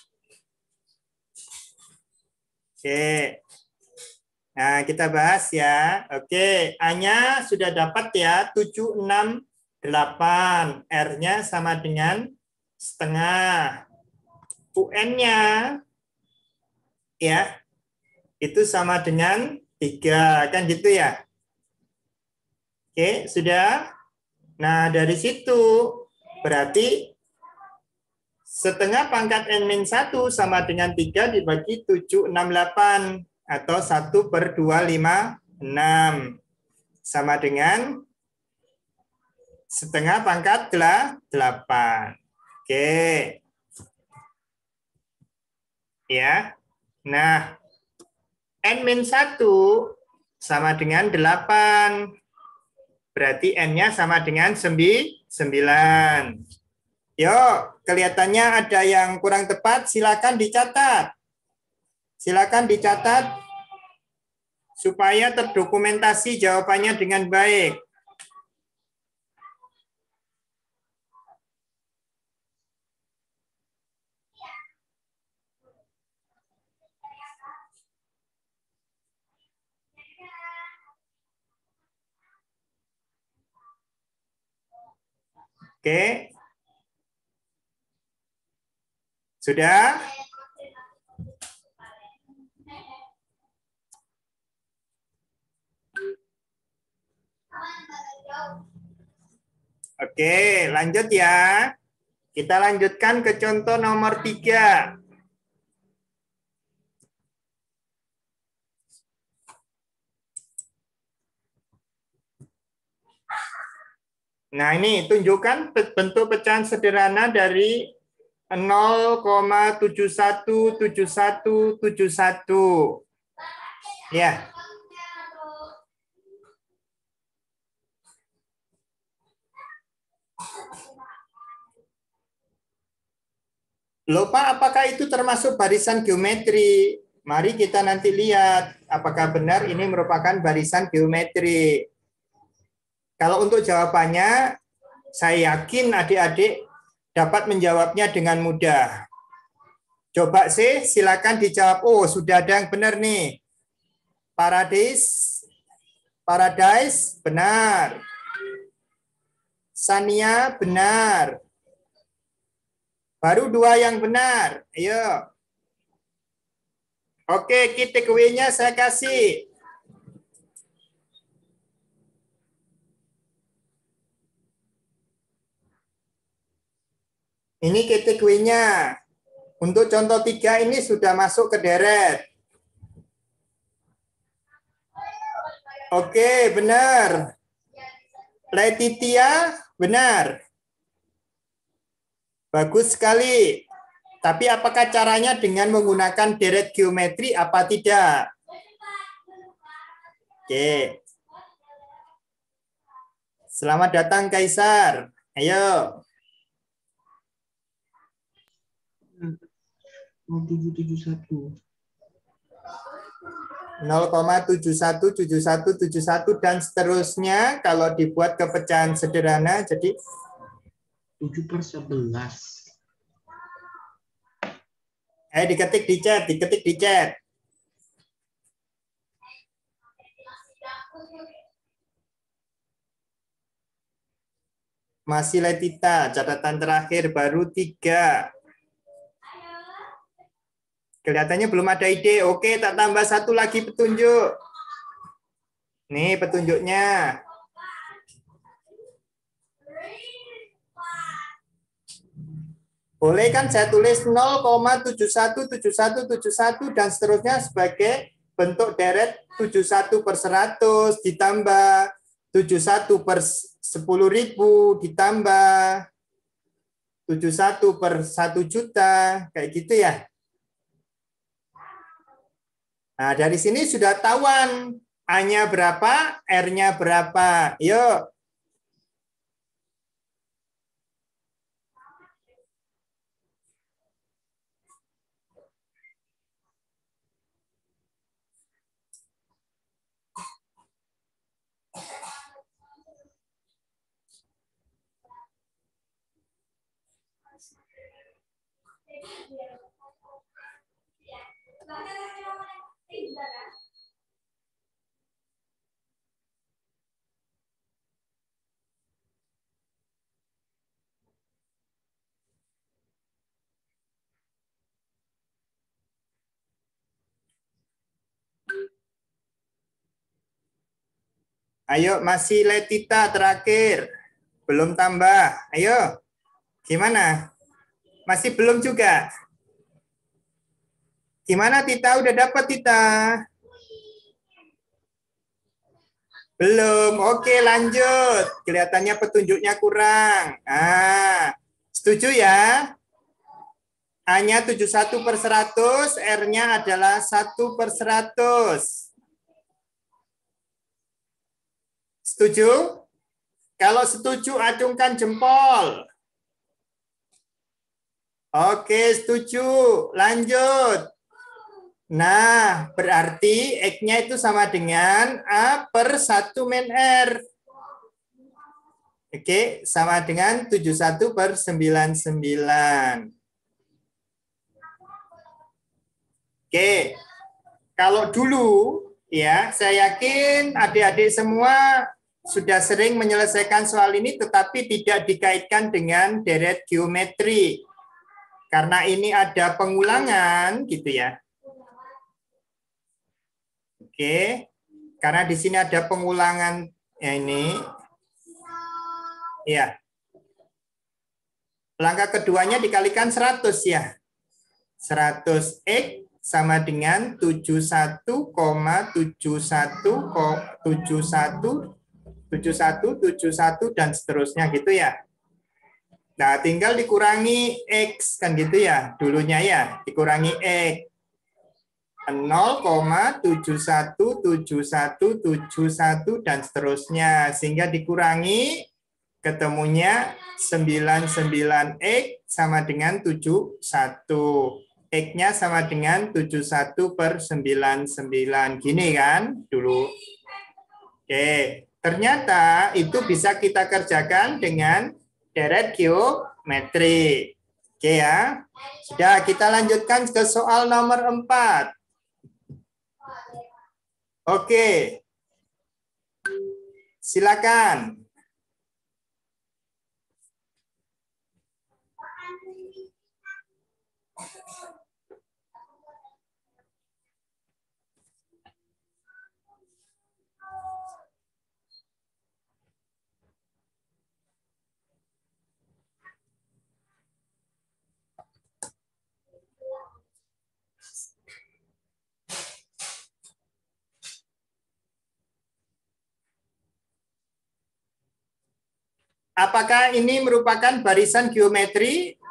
Oke. Nah, kita bahas ya. Oke, A-nya sudah dapat ya tujuh, enam, delapan. R-nya sama dengan setengah. U N-nya ya itu sama dengan tiga, kan gitu ya. Oke, sudah. Nah, dari situ berarti setengah pangkat N min satu sama dengan tiga dibagi tujuh, enam, delapan. Atau satu per dua, lima, enam. Sama dengan setengah pangkat delapan. Oke. Ya. Nah, N min satu sama dengan delapan. Berarti N-nya sama dengan sembilan. Yuk, kelihatannya ada yang kurang tepat, silakan dicatat. Silakan dicatat supaya terdokumentasi jawabannya dengan baik. Oke. Sudah? Oke, lanjut ya. Kita lanjutkan ke contoh nomor tiga. Nah, ini tunjukkan bentuk pecahan sederhana dari nol koma tujuh satu tujuh satu tujuh satu. Ya. Lupa apakah itu termasuk barisan geometri? Mari kita nanti lihat apakah benar ini merupakan barisan geometri. Kalau untuk jawabannya, saya yakin adik-adik dapat menjawabnya dengan mudah. Coba sih, silakan dijawab. Oh, sudah ada yang benar nih. Paradise, Paradise, benar. Sania, benar. Baru dua yang benar. Ayo. Oke, key takeaway-nya saya kasih. Ini key takeaway-nya. Untuk contoh tiga ini sudah masuk ke deret. Oke, benar. Letitia, benar. Bagus sekali. Tapi apakah caranya dengan menggunakan deret geometri apa tidak? Oke. Selamat datang Kaisar. Ayo. nol koma tujuh tujuh satu. nol koma tujuh satu tujuh satu tujuh satu dan seterusnya kalau dibuat ke pecahan sederhana jadi tujuh per sebelas. Eh, diketik di chat, diketik di chat. Masih Letita, catatan terakhir baru tiga. Kelihatannya belum ada ide. Oke, tak tambah satu lagi petunjuk. Nih petunjuknya. Boleh kan saya tulis nol koma tujuh satu tujuh satu tujuh satu dan seterusnya sebagai bentuk deret tujuh puluh satu per seratus ditambah tujuh puluh satu per sepuluh ribu ditambah tujuh puluh satu per satu juta. Kayak gitu ya. Nah, dari sini sudah tahuan A-nya berapa, R-nya berapa. Yuk. Ayo, masih Letita terakhir. Belum tambah. Ayo. Gimana? Masih belum juga? Gimana Tita? Udah dapat Tita? Belum. Oke, lanjut. Kelihatannya petunjuknya kurang. Ah, setuju ya? A-nya tujuh puluh satu per seratus, R-nya adalah satu per seratus. Setuju? Kalau setuju, acungkan jempol. Oke, setuju. Lanjut. Nah, berarti X-nya itu sama dengan A per satu min R. Oke, sama dengan tujuh puluh satu per sembilan puluh sembilan. Oke, kalau dulu, ya, saya yakin adik-adik semua sudah sering menyelesaikan soal ini, tetapi tidak dikaitkan dengan deret geometri. Karena ini ada pengulangan, gitu ya. Oke, karena di sini ada pengulangan ya ini. Ya. Langkah keduanya dikalikan seratus ya. seratus X sama dengan tujuh puluh satu koma tujuh satu tujuh satu tujuh satu tujuh satu dan seterusnya gitu ya. Nah, tinggal dikurangi X kan gitu ya. Dulunya ya, dikurangi X. nol koma tujuh satu tujuh satu tujuh satu dan seterusnya. Sehingga dikurangi ketemunya sembilan puluh sembilan X sama dengan tujuh puluh satu. X-nya sama dengan tujuh puluh satu per sembilan puluh sembilan. Gini kan dulu. Oke, ternyata itu bisa kita kerjakan dengan deret geometri. Oke ya. Sudah, kita lanjutkan ke soal nomor empat. Oke. Silakan. Apakah ini merupakan barisan geometri?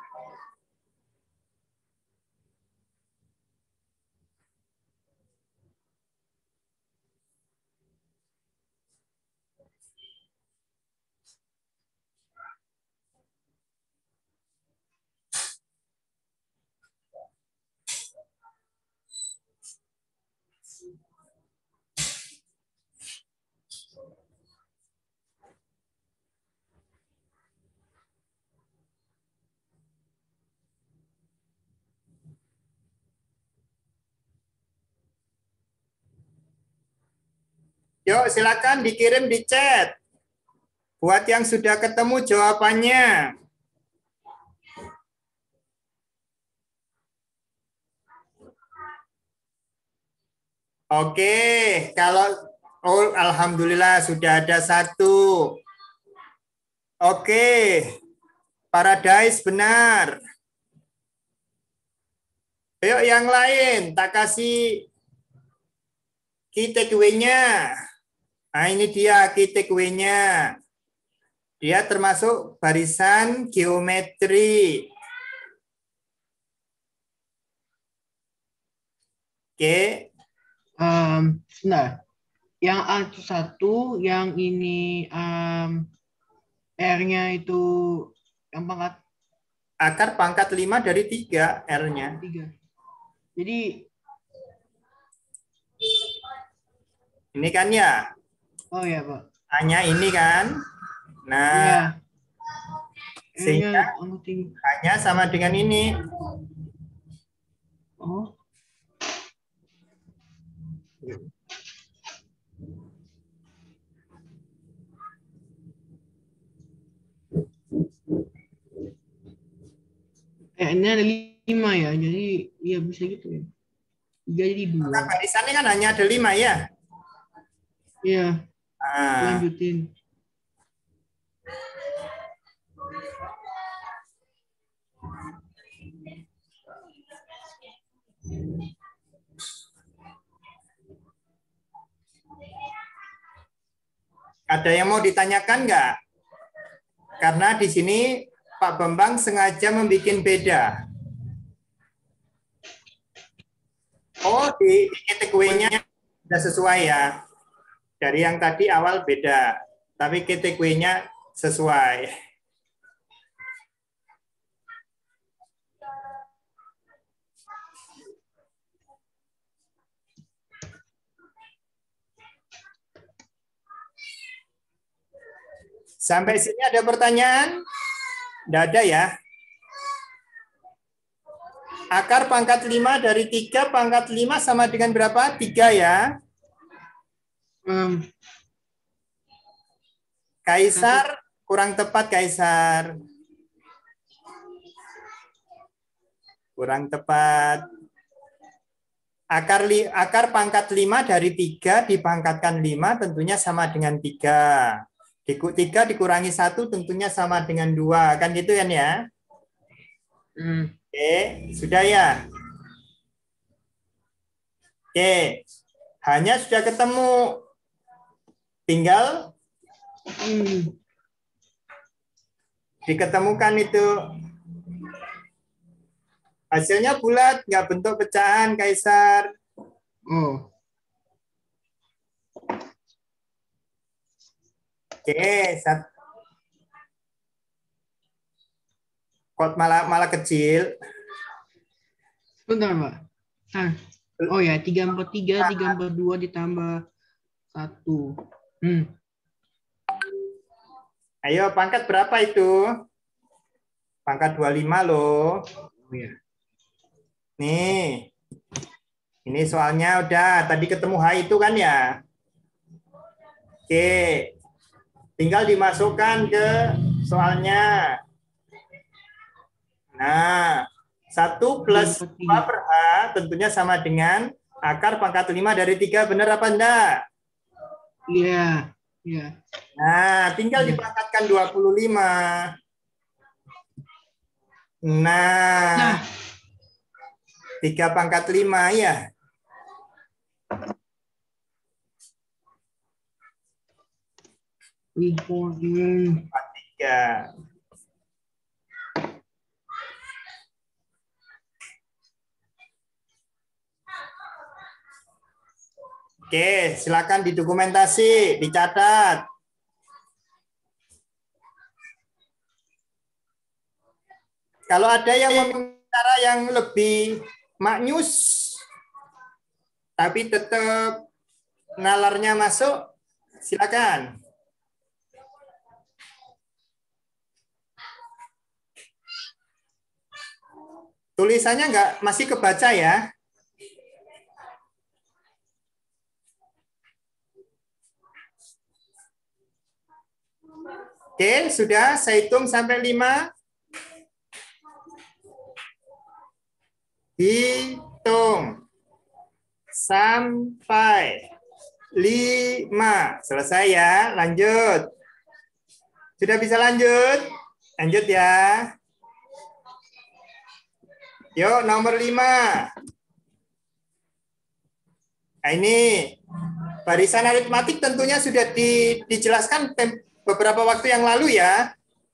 Yuk, silakan dikirim di chat. Buat yang sudah ketemu jawabannya. Oke, kalau oh, alhamdulillah sudah ada satu. Oke, Paradise benar. Ayo yang lain, tak kasih key takeaway-nya. Nah, ini dia key takeaway-nya. Dia termasuk barisan geometri. Oke. Um, nah, yang A itu satu, yang ini um, R-nya itu yang pangkat Akar pangkat lima dari tiga R-nya. tiga. Jadi ini kan ya? Oh ya, Pak. Hanya ini kan? Nah, Iya. sehingga hanya sama dengan ini. Oh. Eh, ini ada lima ya, jadi ya bisa gitu ya. Tiga jadi dua. Maka barisannya kan hanya ada lima ya? Iya. Nah. Lanjutin. Ada yang mau ditanyakan nggak? Karena di sini Pak Bambang sengaja membuat beda. Oh, di takeaway-nya sudah sesuai ya. Dari yang tadi awal beda, tapi takeaway-nya sesuai. Sampai sini ada pertanyaan? Tidak ada ya? Akar pangkat lima dari tiga pangkat lima sama dengan berapa? tiga ya? Um, Kaisar, kurang tepat Kaisar. Kurang tepat. Akar, li, akar pangkat lima dari tiga dipangkatkan lima tentunya sama dengan tiga. tiga dikurangi satu tentunya sama dengan dua. Kan gitu kan ya? hmm. Oke, sudah ya? Oke, hanya sudah ketemu. Tinggal Hmm. diketemukan itu. Hasilnya bulat, nggak bentuk pecahan, Kaisar. Oh. Oke, sat... kok malah malah kecil. Bentar, Pak. Nah. Oh ya, tiga empat tiga, tiga empat dua ditambah satu. Hmm. Ayo, pangkat berapa itu? Pangkat dua puluh lima loh. Oh ya. Nih. Ini soalnya udah, tadi ketemu H itu kan ya? Oke. Tinggal dimasukkan ke soalnya. Nah, satu plus dua per H tentunya sama dengan akar pangkat lima dari tiga. Benar apa enggak? Iya. Iya. Nah, tinggal dipangkatkan dua puluh lima. Nah, Nah. tiga pangkat lima ya. Important. tiga. Oke, silakan didokumentasi, dicatat. Kalau ada yang memiliki cara yang lebih maknyus, tapi tetap nalarnya masuk, silakan. Tulisannya nggak masih kebaca ya? Oke, sudah saya hitung sampai lima. Hitung sampai lima. Selesai ya, lanjut. Sudah bisa lanjut? Lanjut ya. Yuk, nomor lima. Nah, ini barisan aritmatik tentunya sudah di, dijelaskan beberapa waktu yang lalu ya.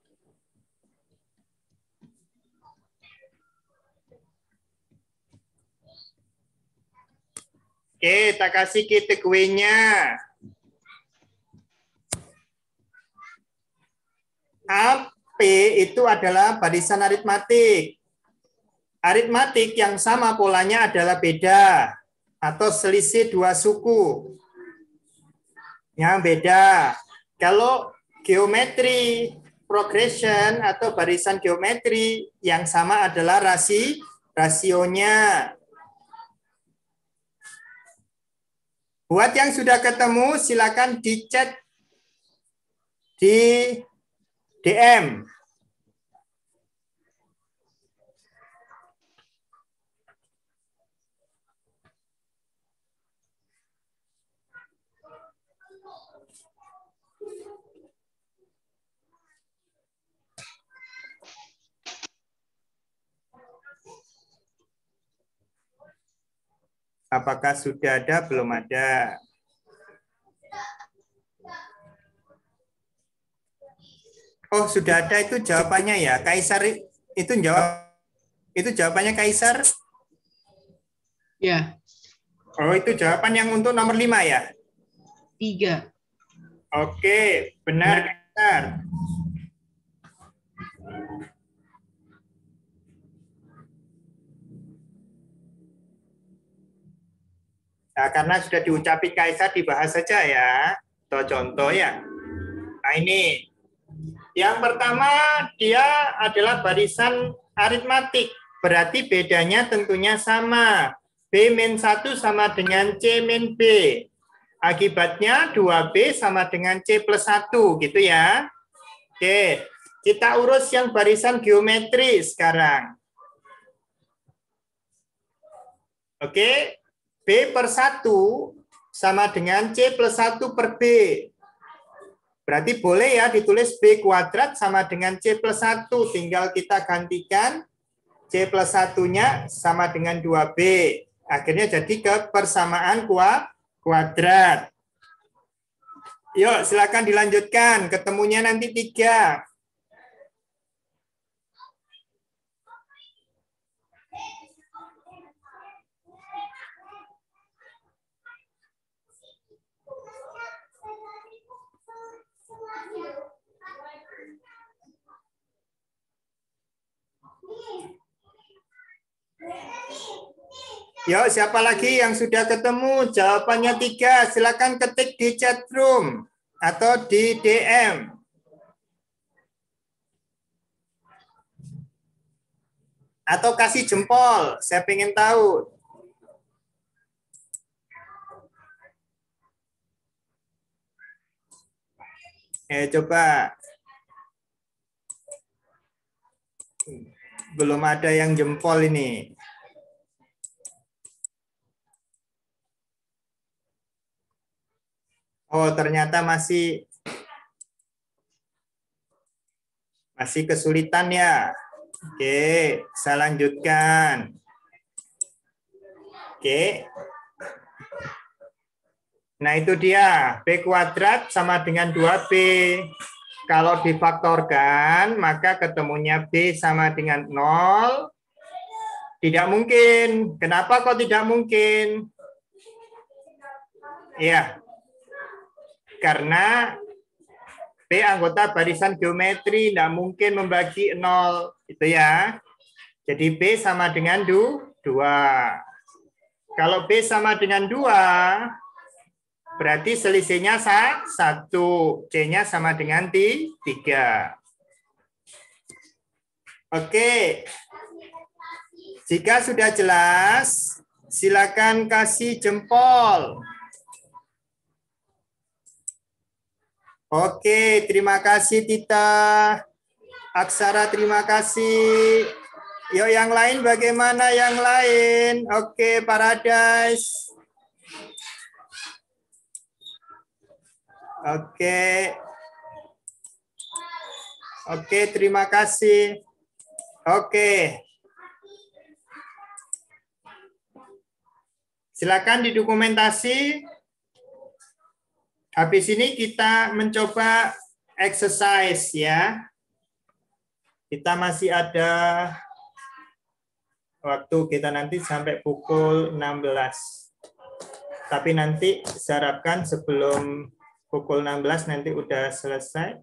Oke, tak kasih kita kuenya. A P itu adalah barisan aritmatik. Aritmatik yang sama polanya adalah beda atau selisih dua suku. Yang beda. Kalau geometri progression atau barisan geometri yang sama adalah rasi rasionya. Buat yang sudah ketemu silakan di chat di D M. Apakah sudah ada? Belum ada. Oh, sudah ada itu jawabannya ya. Kaisar itu jawab. Itu jawabannya Kaisar? Ya. Oh, itu jawaban yang untuk nomor lima ya? Tiga. Oke, benar Kaisar. Nah, karena sudah diucapin Kaisar, dibahas saja ya. Contoh ya. Nah, ini. Yang pertama, dia adalah barisan aritmatik. Berarti bedanya tentunya sama. B min satu sama dengan C min B. Akibatnya dua B sama dengan C plus satu. Gitu ya. Oke. Kita urus yang barisan geometri sekarang. Oke. B per satu sama dengan C plus satu per B. Berarti boleh ya ditulis B kuadrat sama dengan C plus satu. Tinggal kita gantikan C plus satunya sama dengan dua B. Akhirnya jadi kepersamaan kuadrat. Yuk silakan dilanjutkan. Ketemunya nanti tiga. Yuk, siapa lagi yang sudah ketemu? Jawabannya tiga. Silakan ketik di chat room atau di D M. Atau kasih jempol. Saya pengen tahu. Eh, coba. Belum ada yang jempol ini. Oh, ternyata masih masih kesulitan ya. Oke, saya lanjutkan. Oke. Nah, itu dia. B kuadrat sama dengan dua B. Kalau difaktorkan, maka ketemunya B sama dengan nol. Tidak mungkin. Kenapa kok tidak mungkin? Iya. Karena B anggota barisan geometri tidak mungkin membagi nol. Itu ya. Jadi B sama dengan dua. Kalau B sama dengan dua, berarti selisihnya satu. C-nya sama dengan tiga. Oke. Jika sudah jelas, silakan kasih jempol. Oke, terima kasih Tita. Aksara, terima kasih. Yuk yang lain bagaimana yang lain? Oke, Paradise. Oke. Oke, terima kasih. Oke. Silakan didokumentasi. Habis ini kita mencoba exercise ya. Kita masih ada waktu, kita nanti sampai pukul enam belas. Tapi nanti saya harapkan sebelum pukul enam belas nanti udah selesai.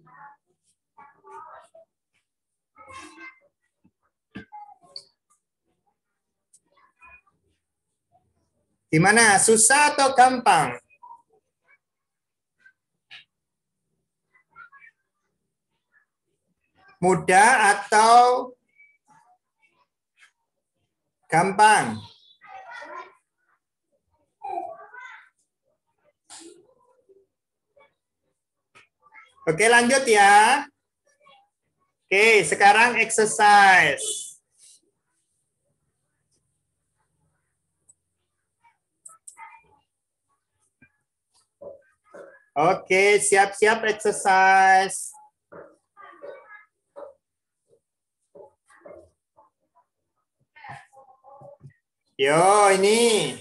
Gimana? Susah atau gampang? Mudah atau gampang? Oke, lanjut ya. Oke, sekarang exercise. Oke, siap-siap exercise. Yo, ini.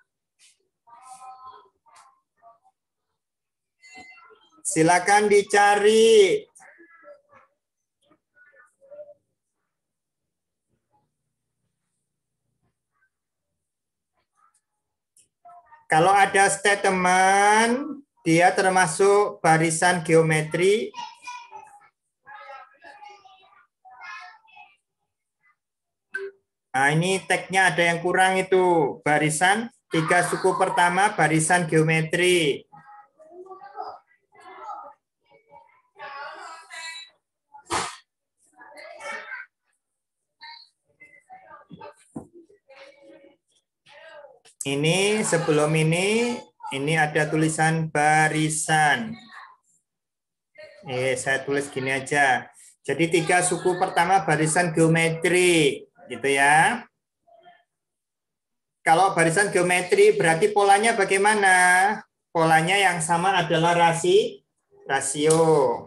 Silakan dicari. Kalau ada statement, dia termasuk barisan geometri. Nah, ini tagnya ada yang kurang itu. Barisan, tiga suku pertama barisan geometri. Ini sebelum ini, ini ada tulisan barisan. Eh, saya tulis gini aja. Jadi tiga suku pertama barisan geometri, gitu ya. Kalau barisan geometri berarti polanya bagaimana? Polanya yang sama adalah rasi, rasio.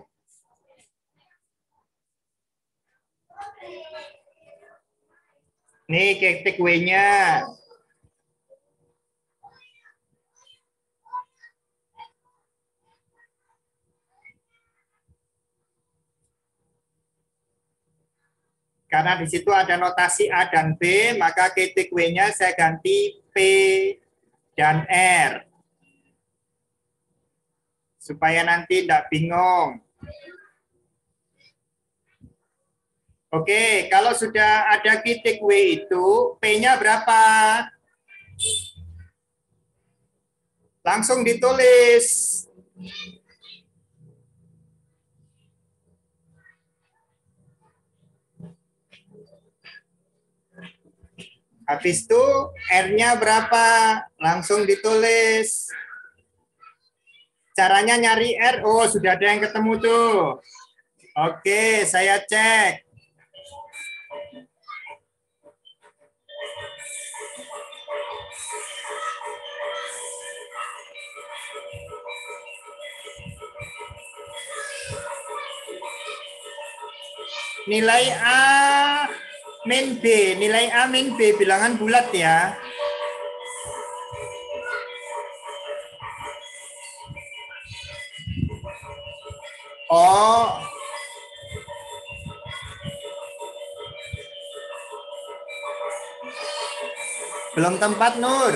Nih ketik W-nya. Karena di situ ada notasi A dan B, maka ketik W-nya saya ganti P dan R. Supaya nanti tidak bingung. Oke, kalau sudah ada titik W itu, P-nya berapa? Langsung ditulis. Habis itu R-nya berapa? Langsung ditulis. Caranya nyari R, oh sudah ada yang ketemu tuh. Oke, saya cek. Nilai A min B, nilai A min B bilangan bulat ya. Oh. Belum tempat, Nur.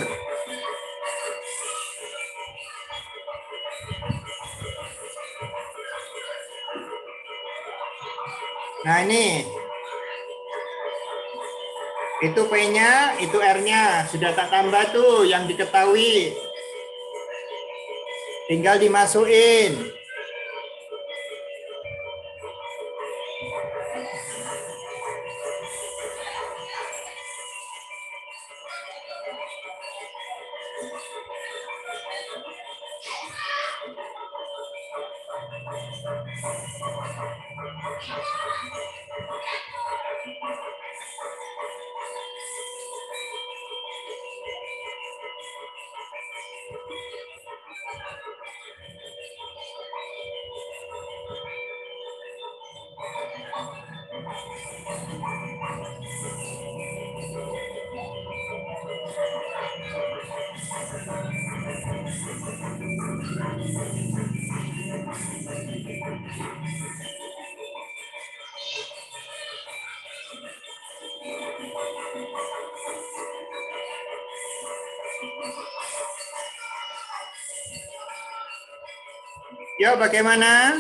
Nah, ini. Itu P-nya, itu R-nya. Sudah tak tambah tuh yang diketahui. Tinggal dimasukin. Yo, bagaimana?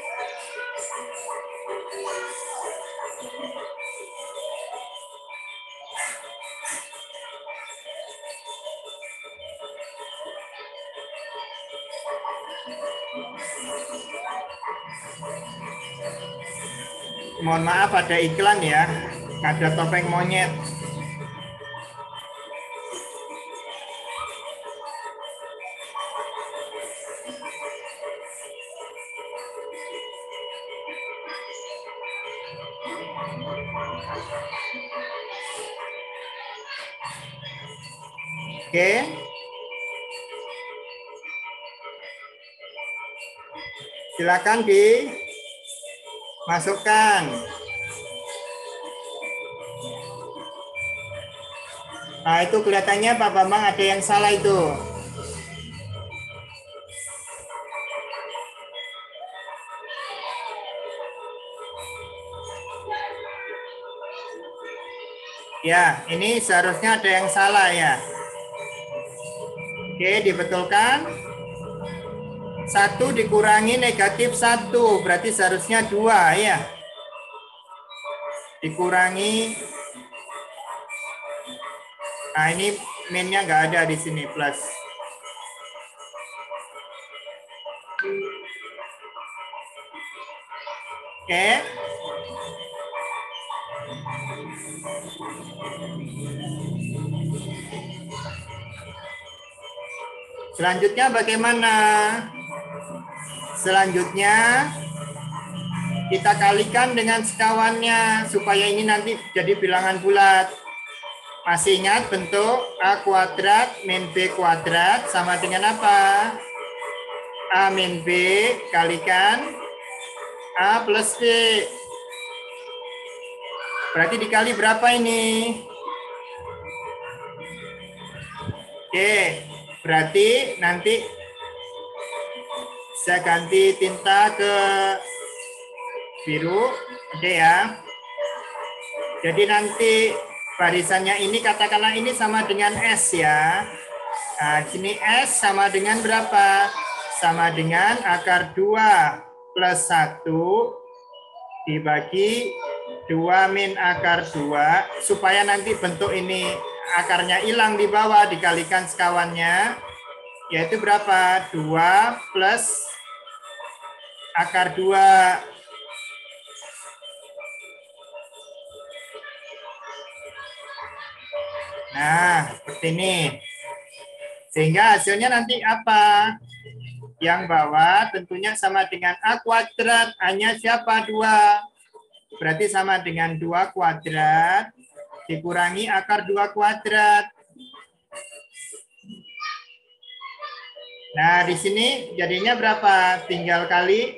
Mohon maaf ada iklan ya, ada topeng monyet. Oke. Silakan dimasukkan. Nah, itu kelihatannya Pak Bambang ada yang salah itu. Ya, ini seharusnya ada yang salah ya. Oke, dibetulkan. Satu dikurangi negatif satu, berarti seharusnya dua ya. Dikurangi. Nah, ini minnya nggak ada di sini, plus. Oke. Selanjutnya bagaimana? Selanjutnya kita kalikan dengan sekawannya supaya ini nanti jadi bilangan bulat. Masih ingat bentuk A kuadrat min B kuadrat sama dengan apa? A min B kalikan A plus B. Berarti dikali berapa ini? Oke, berarti nanti saya ganti tinta ke biru, oke ya. Jadi nanti barisannya ini katakanlah ini sama dengan S ya. Nah, sini S sama dengan berapa? Sama dengan akar dua plus satu dibagi dua min akar dua. Supaya nanti bentuk ini akarnya hilang di bawah dikalikan sekawannya. Yaitu berapa? dua plus akar dua. Nah, seperti ini. Sehingga hasilnya nanti apa? Yang bawah tentunya sama dengan A kuadrat. Hanya siapa? dua. Berarti sama dengan dua kuadrat dikurangi akar dua kuadrat. Nah, di sini jadinya berapa? Tinggal kali.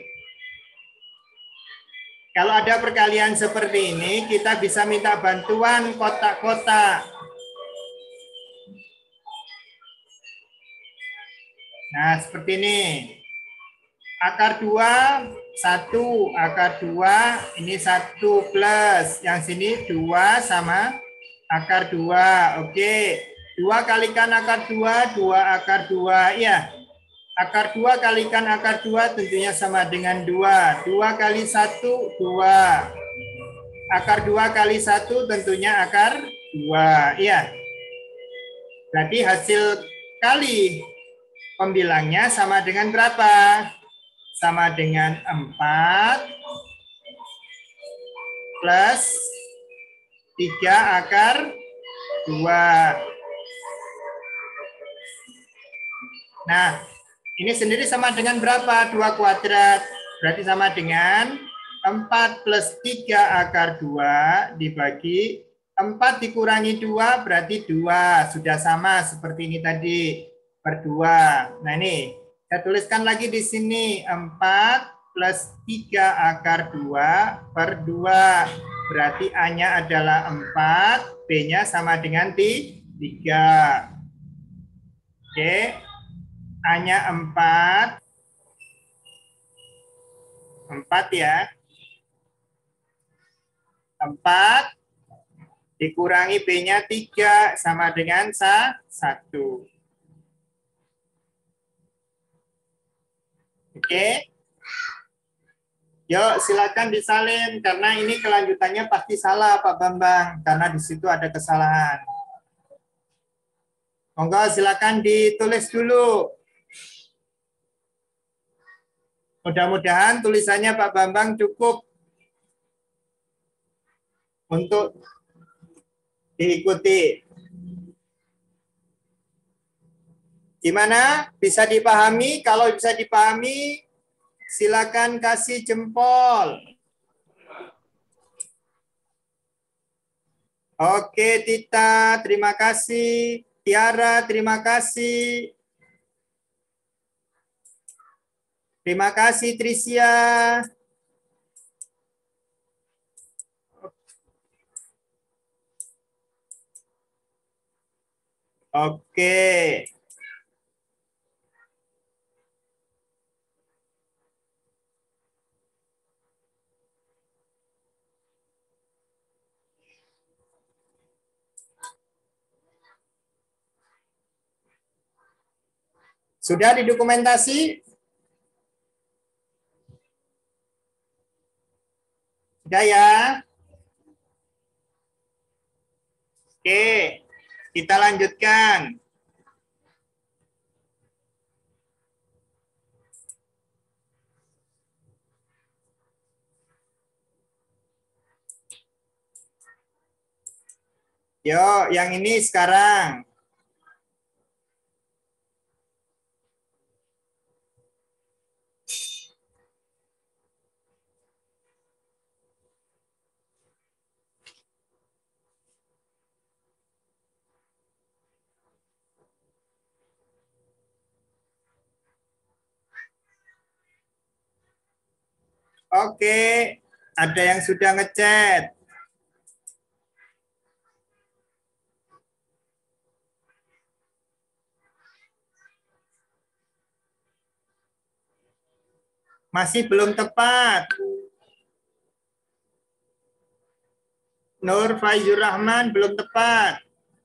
Kalau ada perkalian seperti ini, kita bisa minta bantuan kotak-kotak. Nah, seperti ini. Akar dua, satu. Akar dua, ini satu plus. Yang sini dua sama akar dua. Oke. dua kalikan akar dua, dua akar dua. Ya. Akar dua kalikan akar dua tentunya sama dengan dua. dua kali satu, dua. Akar dua kali satu tentunya akar dua. Ya. Berarti hasil kali pembilangnya sama dengan berapa? Sama dengan empat plus tiga akar dua. Nah, ini sendiri sama dengan berapa? dua kuadrat. berarti sama dengan empat plus tiga akar dua dibagi empat dikurangi dua berarti dua. Sudah sama seperti ini tadi, per dua. Nah ini, saya tuliskan lagi di sini, empat plus tiga akar dua per dua. Berarti A-nya adalah empat, B-nya sama dengan tiga. Oke, A-nya empat. empat ya. empat dikurangi B-nya tiga sama dengan satu. Oke. Yuk silakan disalin karena ini kelanjutannya pasti salah Pak Bambang karena di situ ada kesalahan. Monggo silakan ditulis dulu. Mudah-mudahan tulisannya Pak Bambang cukup untuk diikuti. Gimana? Bisa dipahami? Kalau bisa dipahami, silakan kasih jempol. Oke, Tita, terima kasih. Tiara, terima kasih. Terima kasih, Tricia. Oke. Sudah didokumentasi? Sudah ya? Oke, kita lanjutkan. Yuk, yang ini sekarang. Oke, ada yang sudah ngechat. Masih belum tepat. Nur Faizur Rahman belum tepat.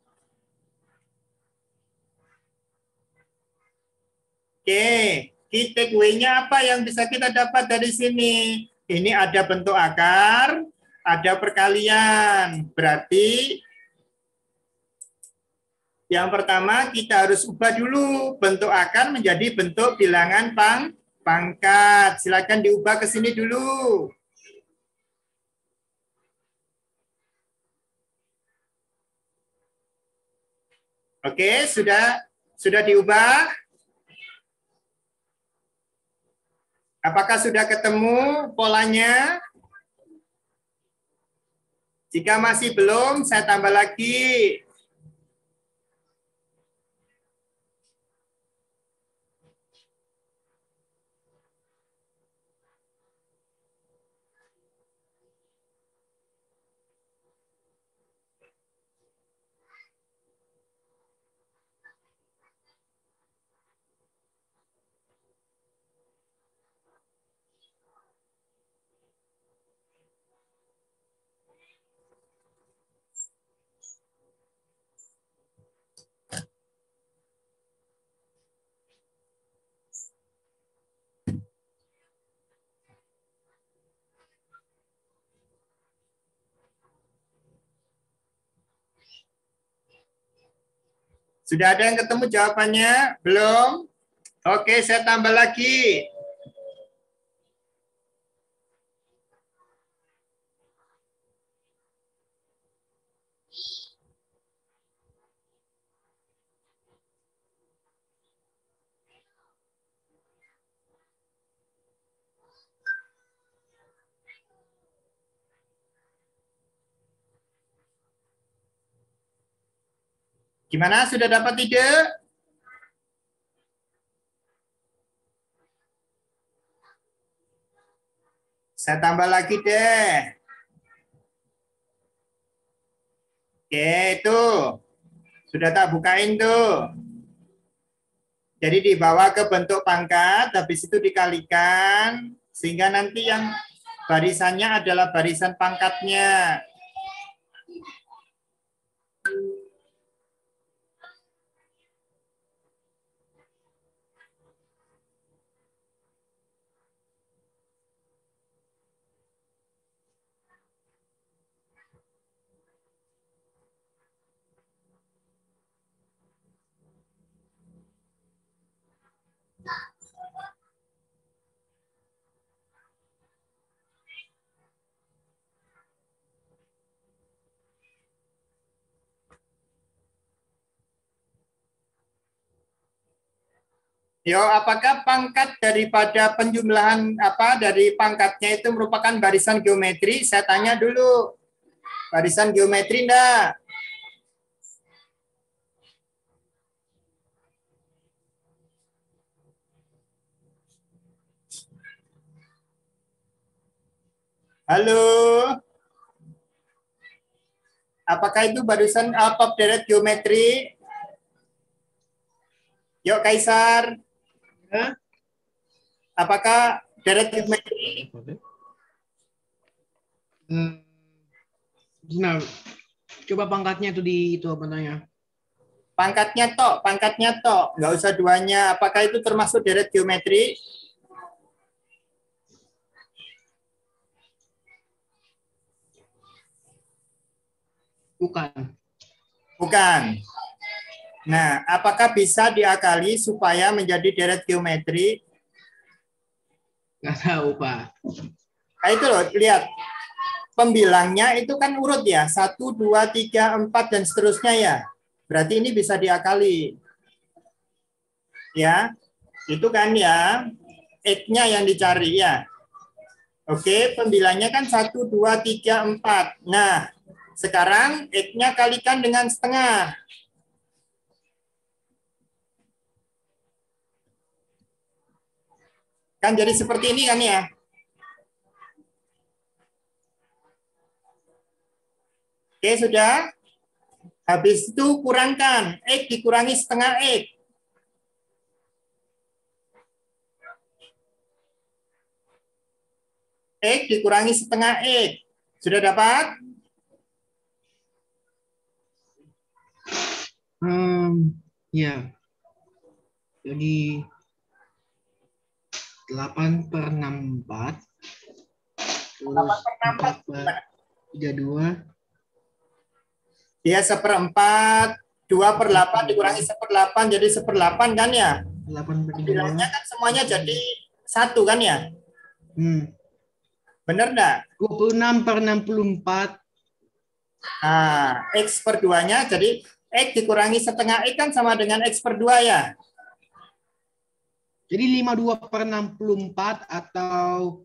Oke, key takeaway-nya apa yang bisa kita dapat dari sini? Ini ada bentuk akar, ada perkalian. Berarti yang pertama kita harus ubah dulu bentuk akar menjadi bentuk bilangan pang pangkat. Silakan diubah ke sini dulu. Oke, sudah sudah diubah? Apakah sudah ketemu polanya? Jika masih belum, saya tambah lagi. Sudah ada yang ketemu jawabannya? Belum? Oke, saya tambah lagi. Gimana? Sudah dapat ide? Saya tambah lagi deh. Oke, itu. Sudah tak bukain tuh. Jadi dibawa ke bentuk pangkat, habis itu dikalikan, sehingga nanti yang barisannya adalah barisan pangkatnya. Yo, apakah pangkat daripada penjumlahan apa dari pangkatnya itu merupakan barisan geometri? Saya tanya dulu. Barisan geometri enggak? Halo. Apakah itu barisan apa deret geometri? Yuk Kaisar. Ya. Apakah deret geometri? Hmm. Nah, coba pangkatnya itu di itu apa namanya? Pangkatnya tok, pangkatnya tok, nggak usah duanya. Apakah itu termasuk deret geometri? Bukan. Bukan. Nah, apakah bisa diakali supaya menjadi deret geometri? Nggak tahu, Pak. Nah, itu loh, lihat. Pembilangnya itu kan urut ya, satu, dua, tiga, empat, dan seterusnya ya. Berarti ini bisa diakali. Ya, itu kan ya, X-nya yang dicari ya. Oke, pembilangnya kan satu, dua, tiga, empat. Nah, sekarang X-nya kalikan dengan setengah. Kan jadi seperti ini kan ya. Oke, sudah. Habis itu kurangkan. X dikurangi setengah X. X dikurangi setengah X. Sudah dapat? Hmm, ya. Jadi delapan per enam puluh empat. Terus empat per tiga puluh dua. Dia seperempat, dua per delapan dikurangi seperdelapan jadi seperdelapan kan ya? delapan per tiga puluh dua. Bilangnya kan semuanya jadi satu kan ya? Hmm. Benar enggak? dua puluh enam per enam puluh empat. Nah, X per dua-nya jadi X dikurangi setengah X kan sama dengan X per dua ya? Jadi lima puluh dua per enam puluh empat atau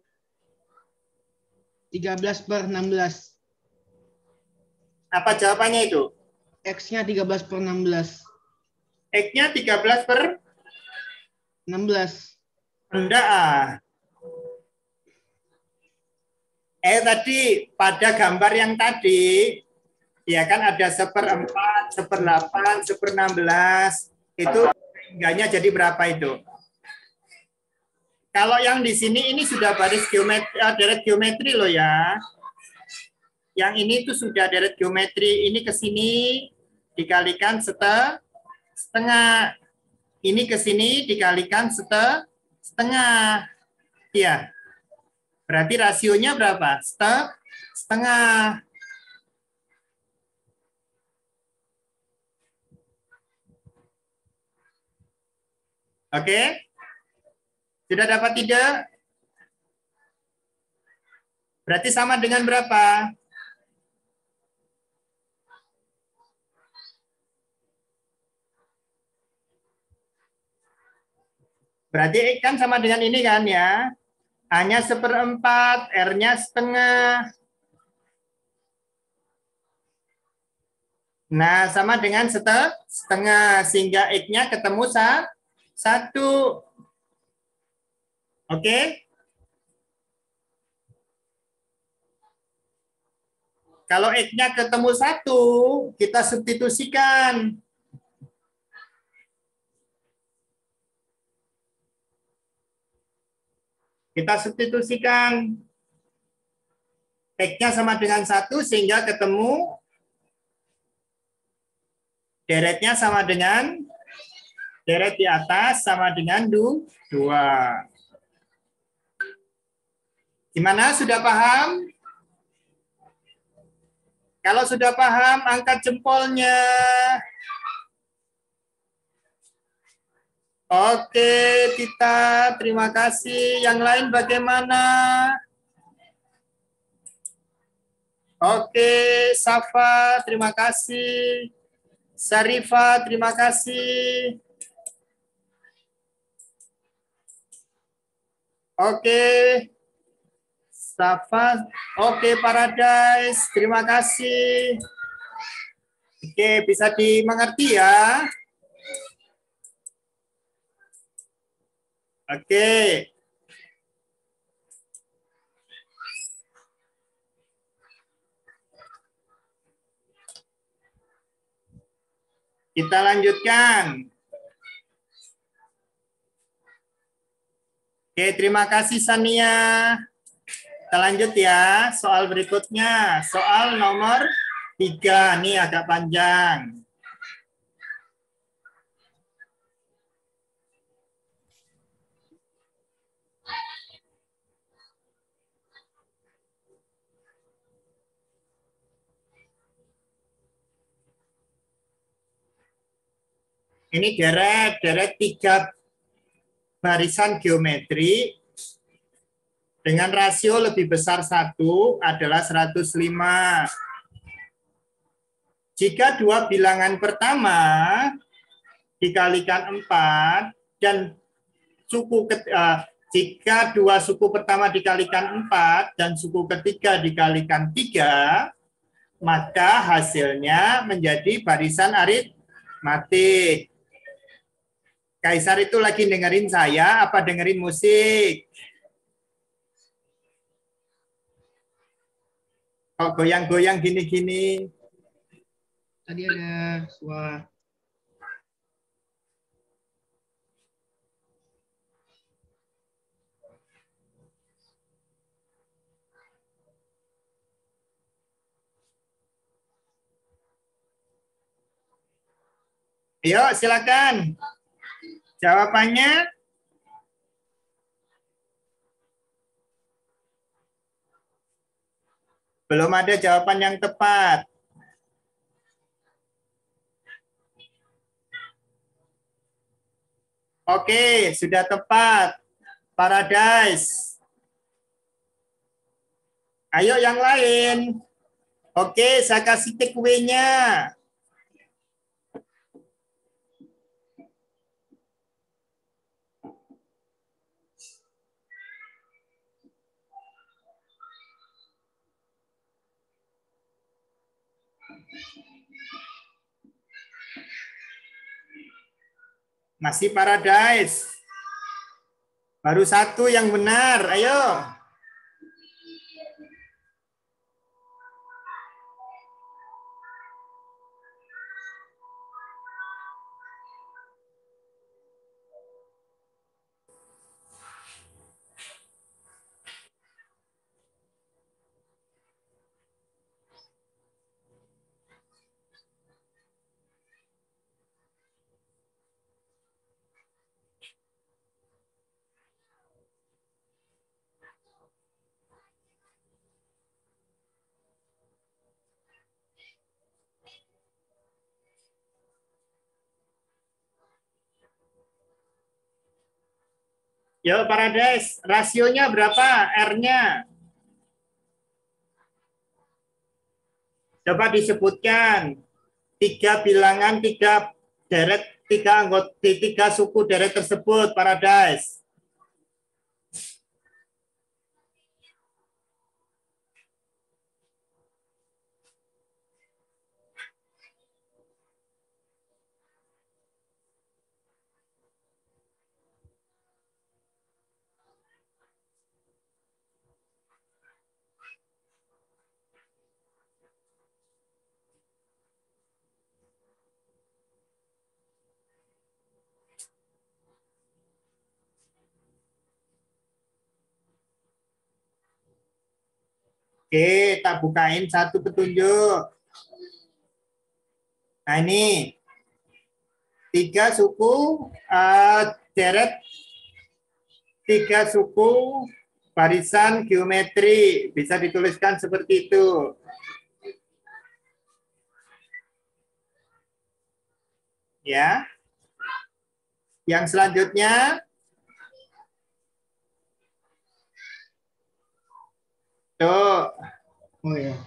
tiga belas per enam belas. Apa jawabannya itu? X-nya tiga belas per enam belas. X-nya tiga belas per enam belas. Enggak ah. Eh tadi pada gambar yang tadi ya kan ada seperempat, seperdelapan, seperenam belas. Itu enggaknya jadi berapa itu? Kalau yang di sini ini sudah baris geometri, deret geometri loh ya. Yang ini tuh sudah deret geometri. Ini ke sini dikalikan sete, setengah. Ini ke sini dikalikan sete, setengah. Iya. Berarti rasionya berapa? Sete, setengah. Oke? Sudah dapat tidak? Berarti sama dengan berapa? Berarti X kan sama dengan ini kan ya. A-nya seperempat, R-nya setengah. Nah, sama dengan setengah, sehingga X-nya ketemu sa, satu. Oke? Kalau X-nya ketemu satu, kita substitusikan. Kita substitusikan. X-nya sama dengan satu, sehingga ketemu deretnya sama dengan deret di atas sama dengan dua. Gimana? Sudah paham? Kalau sudah paham, angkat jempolnya. Oke, Tita, terima kasih. Yang lain bagaimana? Oke, Safa, terima kasih. Sarifah, terima kasih. Oke. Safa, oke, Paradise, terima kasih. Oke, bisa dimengerti ya. Oke. Kita lanjutkan. Oke, terima kasih Sania. Kita lanjut ya, soal berikutnya. Soal nomor tiga, nih agak panjang. Ini deret, deret tiga barisan geometri dengan rasio lebih besar satu adalah seratus lima. Jika dua bilangan pertama dikalikan empat dan suku uh, jika dua suku pertama dikalikan empat dan suku ketiga dikalikan tiga, maka hasilnya menjadi barisan aritmatik. Kaisar itu lagi dengerin saya apa dengerin musik? Kok goyang-goyang gini-gini? Tadi ada suara. Ayo, silakan. Jawabannya? Belum ada jawaban yang tepat. Oke, sudah tepat. Paradise. Ayo yang lain. Oke, saya kasih takeaway-nya. Masih Paradise. Baru satu yang benar. Ayo. Yo, Paradise, rasionya berapa R-nya? Coba disebutkan. Tiga bilangan, tiga deret, tiga anggota, tiga suku deret tersebut, Paradise. Oke, tak bukain satu petunjuk. Nah ini tiga suku uh, deret, tiga suku barisan geometri, bisa dituliskan seperti itu. Ya. Yang selanjutnya tuh. Oh ya.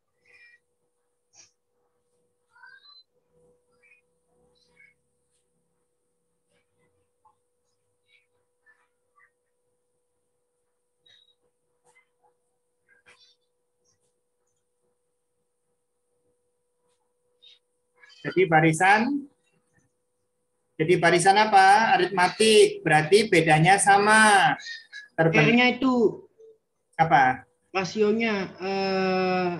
Jadi barisan, jadi barisan apa? Aritmatik, berarti bedanya sama. Terbentuk R-nya itu apa? rasionya eh,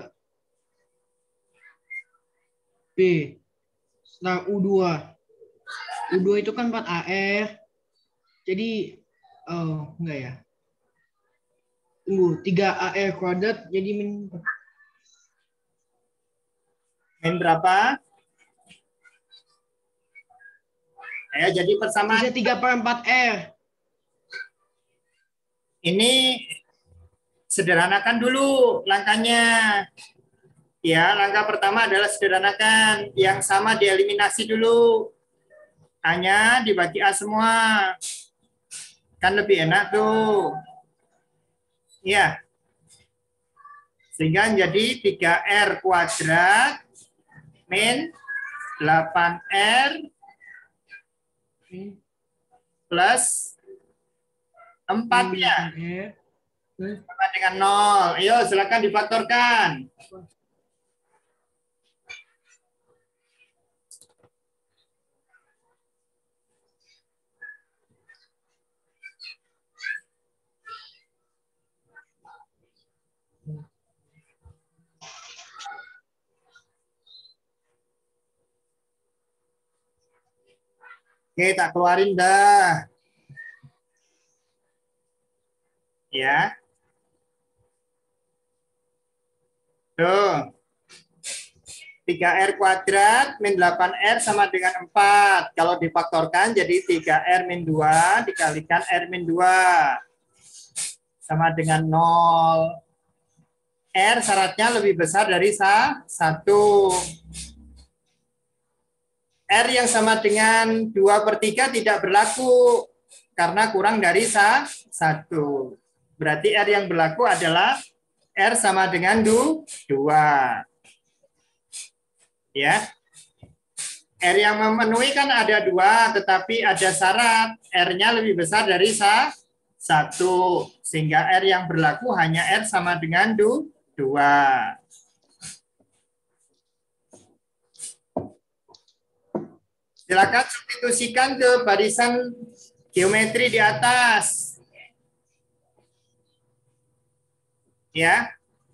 B. Nah, U dua. U dua itu kan empat A R. Jadi, oh, enggak ya. Tunggu, tiga A R kuadrat jadi min Min berapa? Ya, jadi persamaan. bisa tiga per empat R. Ini sederhanakan dulu langkahnya. Ya, langkah pertama adalah sederhanakan. Yang sama dieliminasi dulu. A-nya dibagi A semua. Kan lebih enak tuh. Ya. Sehingga jadi tiga R kuadrat min delapan R plus empat ya. Sama dengan nol. Ayo silakan difaktorkan. Oke, tak keluarin dah. Ya. Tuh. tiga R kuadrat min delapan R sama dengan empat. Kalau difaktorkan jadi tiga R min dua dikalikan R min dua. Sama dengan nol. R syaratnya lebih besar dari satu. R yang sama dengan dua per tiga tidak berlaku. Karena kurang dari satu. Berarti R yang berlaku adalah R sama dengan dua. Ya, R yang memenuhi kan ada dua, tetapi ada syarat R-nya lebih besar dari satu, sehingga R yang berlaku hanya R sama dengan dua. Silakan substitusikan ke barisan geometri di atas. Ya,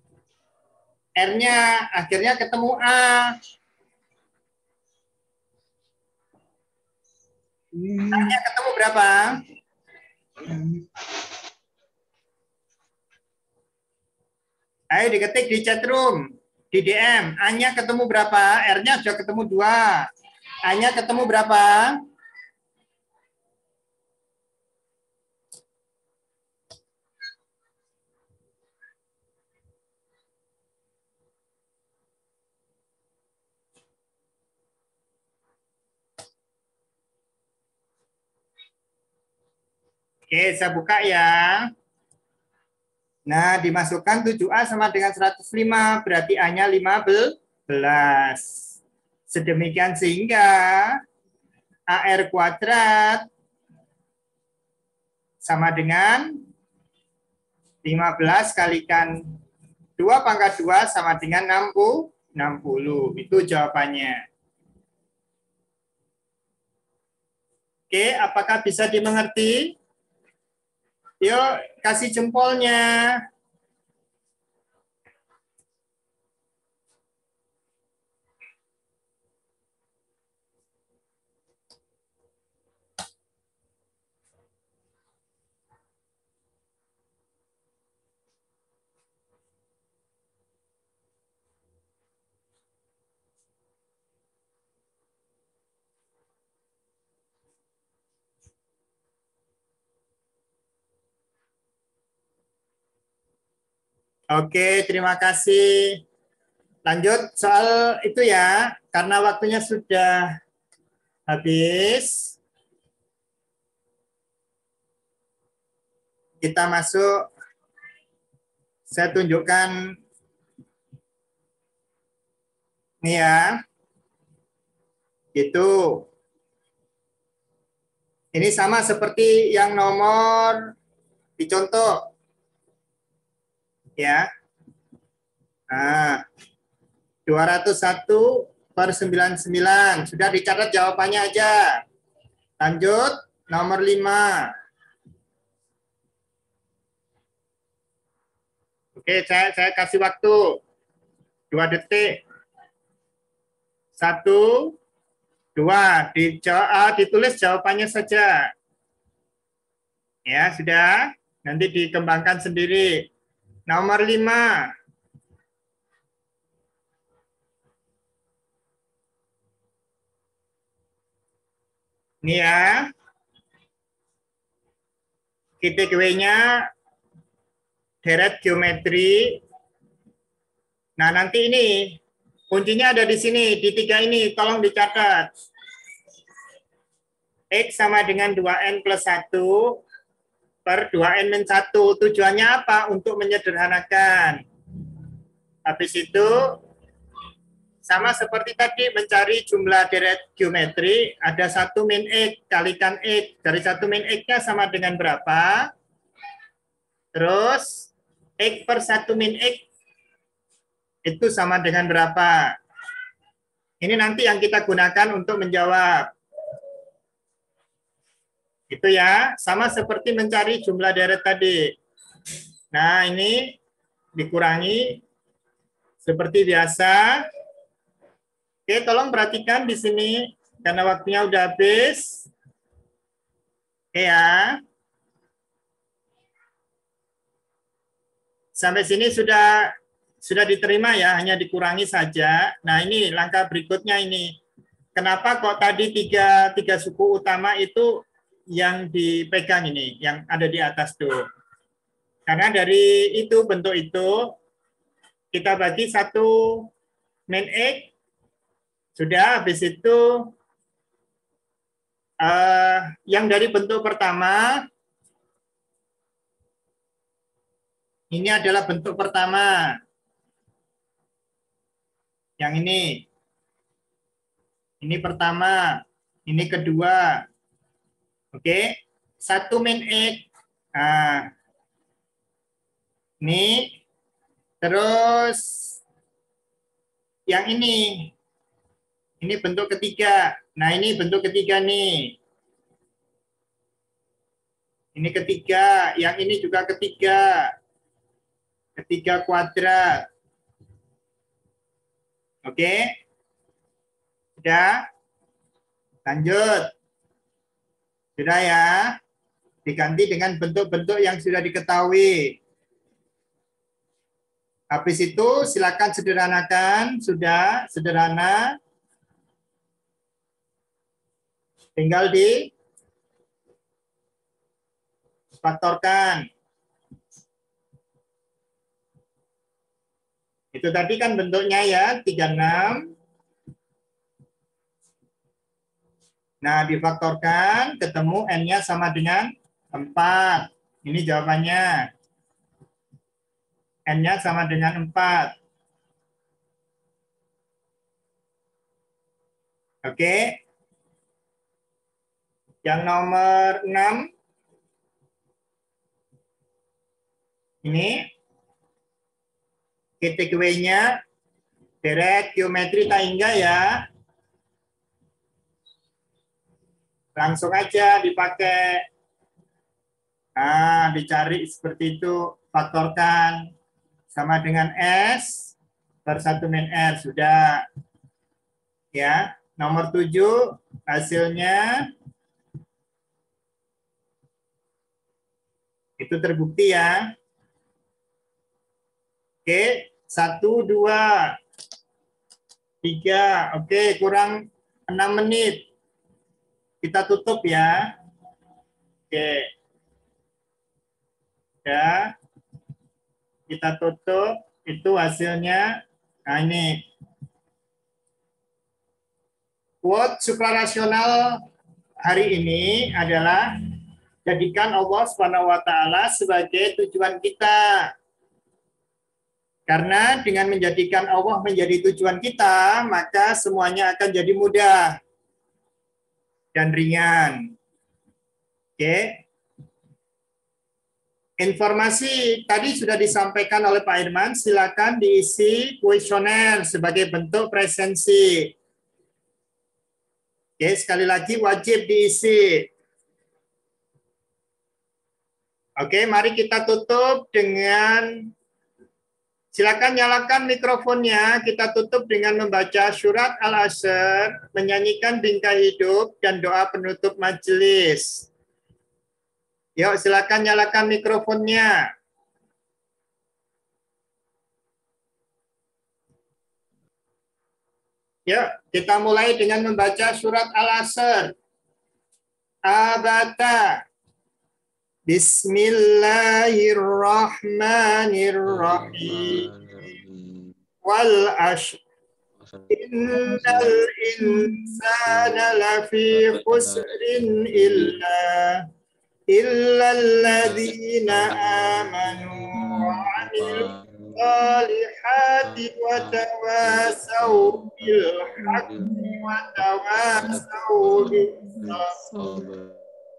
R-nya akhirnya ketemu A. A-nya ketemu berapa? Ayo diketik di chat room, di D M. A-nya ketemu berapa? R-nya sudah ketemu dua. A-nya ketemu berapa? Oke, saya buka ya. Nah, dimasukkan tujuh A sama dengan seratus lima, berarti A-nya lima belas. Sedemikian sehingga A R kuadrat sama dengan lima belas kalikan dua pangkat dua sama dengan enam puluh. Itu jawabannya. Oke, apakah bisa dimengerti? Yuk, kasih jempolnya. Oke, terima kasih. Lanjut soal itu ya, karena waktunya sudah habis. Kita masuk, saya tunjukkan nih ya. Itu. Ini sama seperti yang nomor dicontoh. Ya. Nah, dua ratus satu per sembilan puluh sembilan. Sudah dicatat jawabannya aja. Lanjut, nomor lima. Oke, saya, saya kasih waktu. Dua detik. Satu, dua. Dijawab, ditulis jawabannya saja. Ya, sudah. Nanti dikembangkan sendiri. Nomor lima. Ini ya. Titik W-nya deret geometri. Nah, nanti ini kuncinya ada di sini, di tiga ini. Tolong dicatat. X sama dengan dua N plus satu per dua N min satu. Tujuannya apa? Untuk menyederhanakan. Habis itu, sama seperti tadi mencari jumlah deret geometri, ada satu min X kalikan X. Dari satu min X-nya sama dengan berapa? Terus X per satu min X itu sama dengan berapa? Ini nanti yang kita gunakan untuk menjawab. Itu ya, sama seperti mencari jumlah deret tadi. Nah, ini dikurangi seperti biasa. Oke, tolong perhatikan di sini karena waktunya udah habis. Oke ya. Sampai sini sudah sudah diterima ya, hanya dikurangi saja. Nah, ini langkah berikutnya ini. Kenapa kok tadi tiga tiga suku utama itu yang dipegang ini, yang ada di atas tuh? Karena dari itu bentuk itu kita bagi satu min X. Sudah, habis itu uh, yang dari bentuk pertama, ini adalah bentuk pertama. Yang ini. Ini pertama, ini kedua. Oke, satu min X. Nah, ini. Terus yang ini. Ini bentuk ketiga. Nah, ini bentuk ketiga nih. Ini ketiga. Yang ini juga ketiga. Ketiga kuadrat. Oke. Sudah? Lanjut. Sudah ya? Diganti dengan bentuk-bentuk yang sudah diketahui. Habis itu silakan sederhanakan. Sudah? Sederhana. Tinggal di faktorkan. Itu tadi kan bentuknya ya, tiga puluh enam. Nah, difaktorkan, ketemu N-nya sama dengan empat. Ini jawabannya. N-nya sama dengan empat. Oke. Yang nomor enam, ini titik W-nya deret geometri tak hingga ya. Langsung aja dipakai. Nah, dicari seperti itu, faktorkan sama dengan S per satu min R. Sudah. Ya, nomor tujuh hasilnya itu terbukti ya. Oke, satu, dua, tiga. Oke, kurang enam menit. Kita tutup ya. Oke. Ya. kita tutup. Itu hasilnya. Nah ini. Quote suprarasional hari ini adalah jadikan Allah Subhanahu wa taala sebagai tujuan kita. Karena dengan menjadikan Allah menjadi tujuan kita, maka semuanya akan jadi mudah dan ringan. Oke. Informasi tadi sudah disampaikan oleh Pak Irman, silakan diisi kuesioner sebagai bentuk presensi. Oke, sekali lagi wajib diisi. Oke, mari kita tutup dengan, silakan nyalakan mikrofonnya, kita tutup dengan membaca surat Al-Asr, menyanyikan bingkai hidup, dan doa penutup majelis. Yuk, silakan nyalakan mikrofonnya. Yuk, kita mulai dengan membaca surat Al-Asr. Abata. Bismillahirrahmanirrahim. Wal ashr. Innal insana lafi khusrin illa إلا الذين آمنوا وعملوا الصالحات وتواصوا بالحق وتواصوا بالصبر.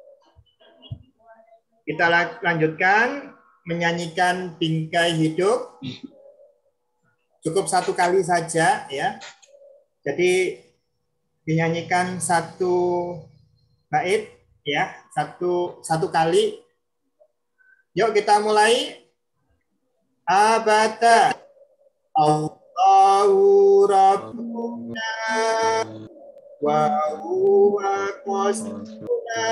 Kita lanjutkan menyanyikan bingkai hidup. Cukup satu kali saja ya. Jadi dinyanyikan satu bait. Ya, satu satu kali. Yuk kita mulai. Abata Allahu Rabbuna wa huwa qasduna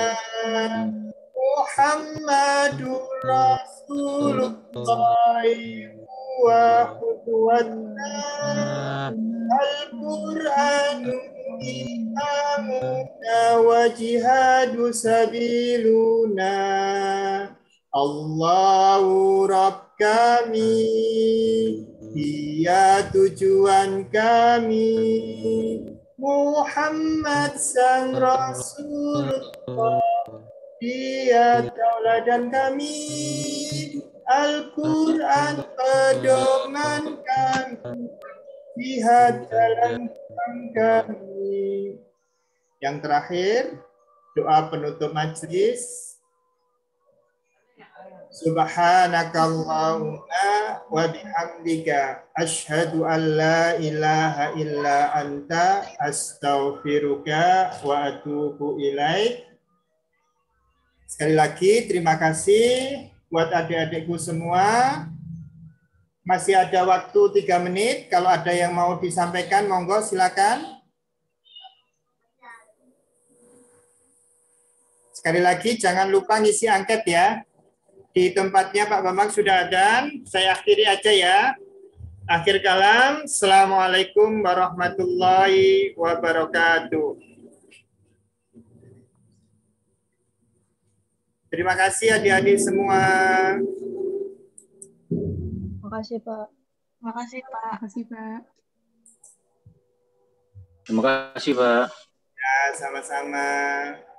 Muhammadur Rasulullah wa qudwatuna Al-Qur'anu imamuna wa jihadu sabiluna Allahu Rabb kami, Dia tujuan kami, Muhammad sang Rasulullah, Dia tauladan kami, Al-Quran pedoman kami, jihad dalam kami. Yang terakhir, doa penutup majlis. Subhanakallahumma wa bihamdika asyhadu an la ilaha illa anta astaghfiruka wa atubu ilaik. Sekali lagi terima kasih buat adik-adikku semua. Masih ada waktu tiga menit. Kalau ada yang mau disampaikan, monggo silakan. Sekali lagi jangan lupa ngisi angket ya. Di tempatnya Pak Bambang sudah ada. Saya akhiri aja ya. Akhir kalam. Assalamualaikum warahmatullahi wabarakatuh. Terima kasih adik-adik semua. Terima kasih Pak. Terima kasih Pak. Terima kasih Pak. Terima kasih, Pak. Ya, sama-sama.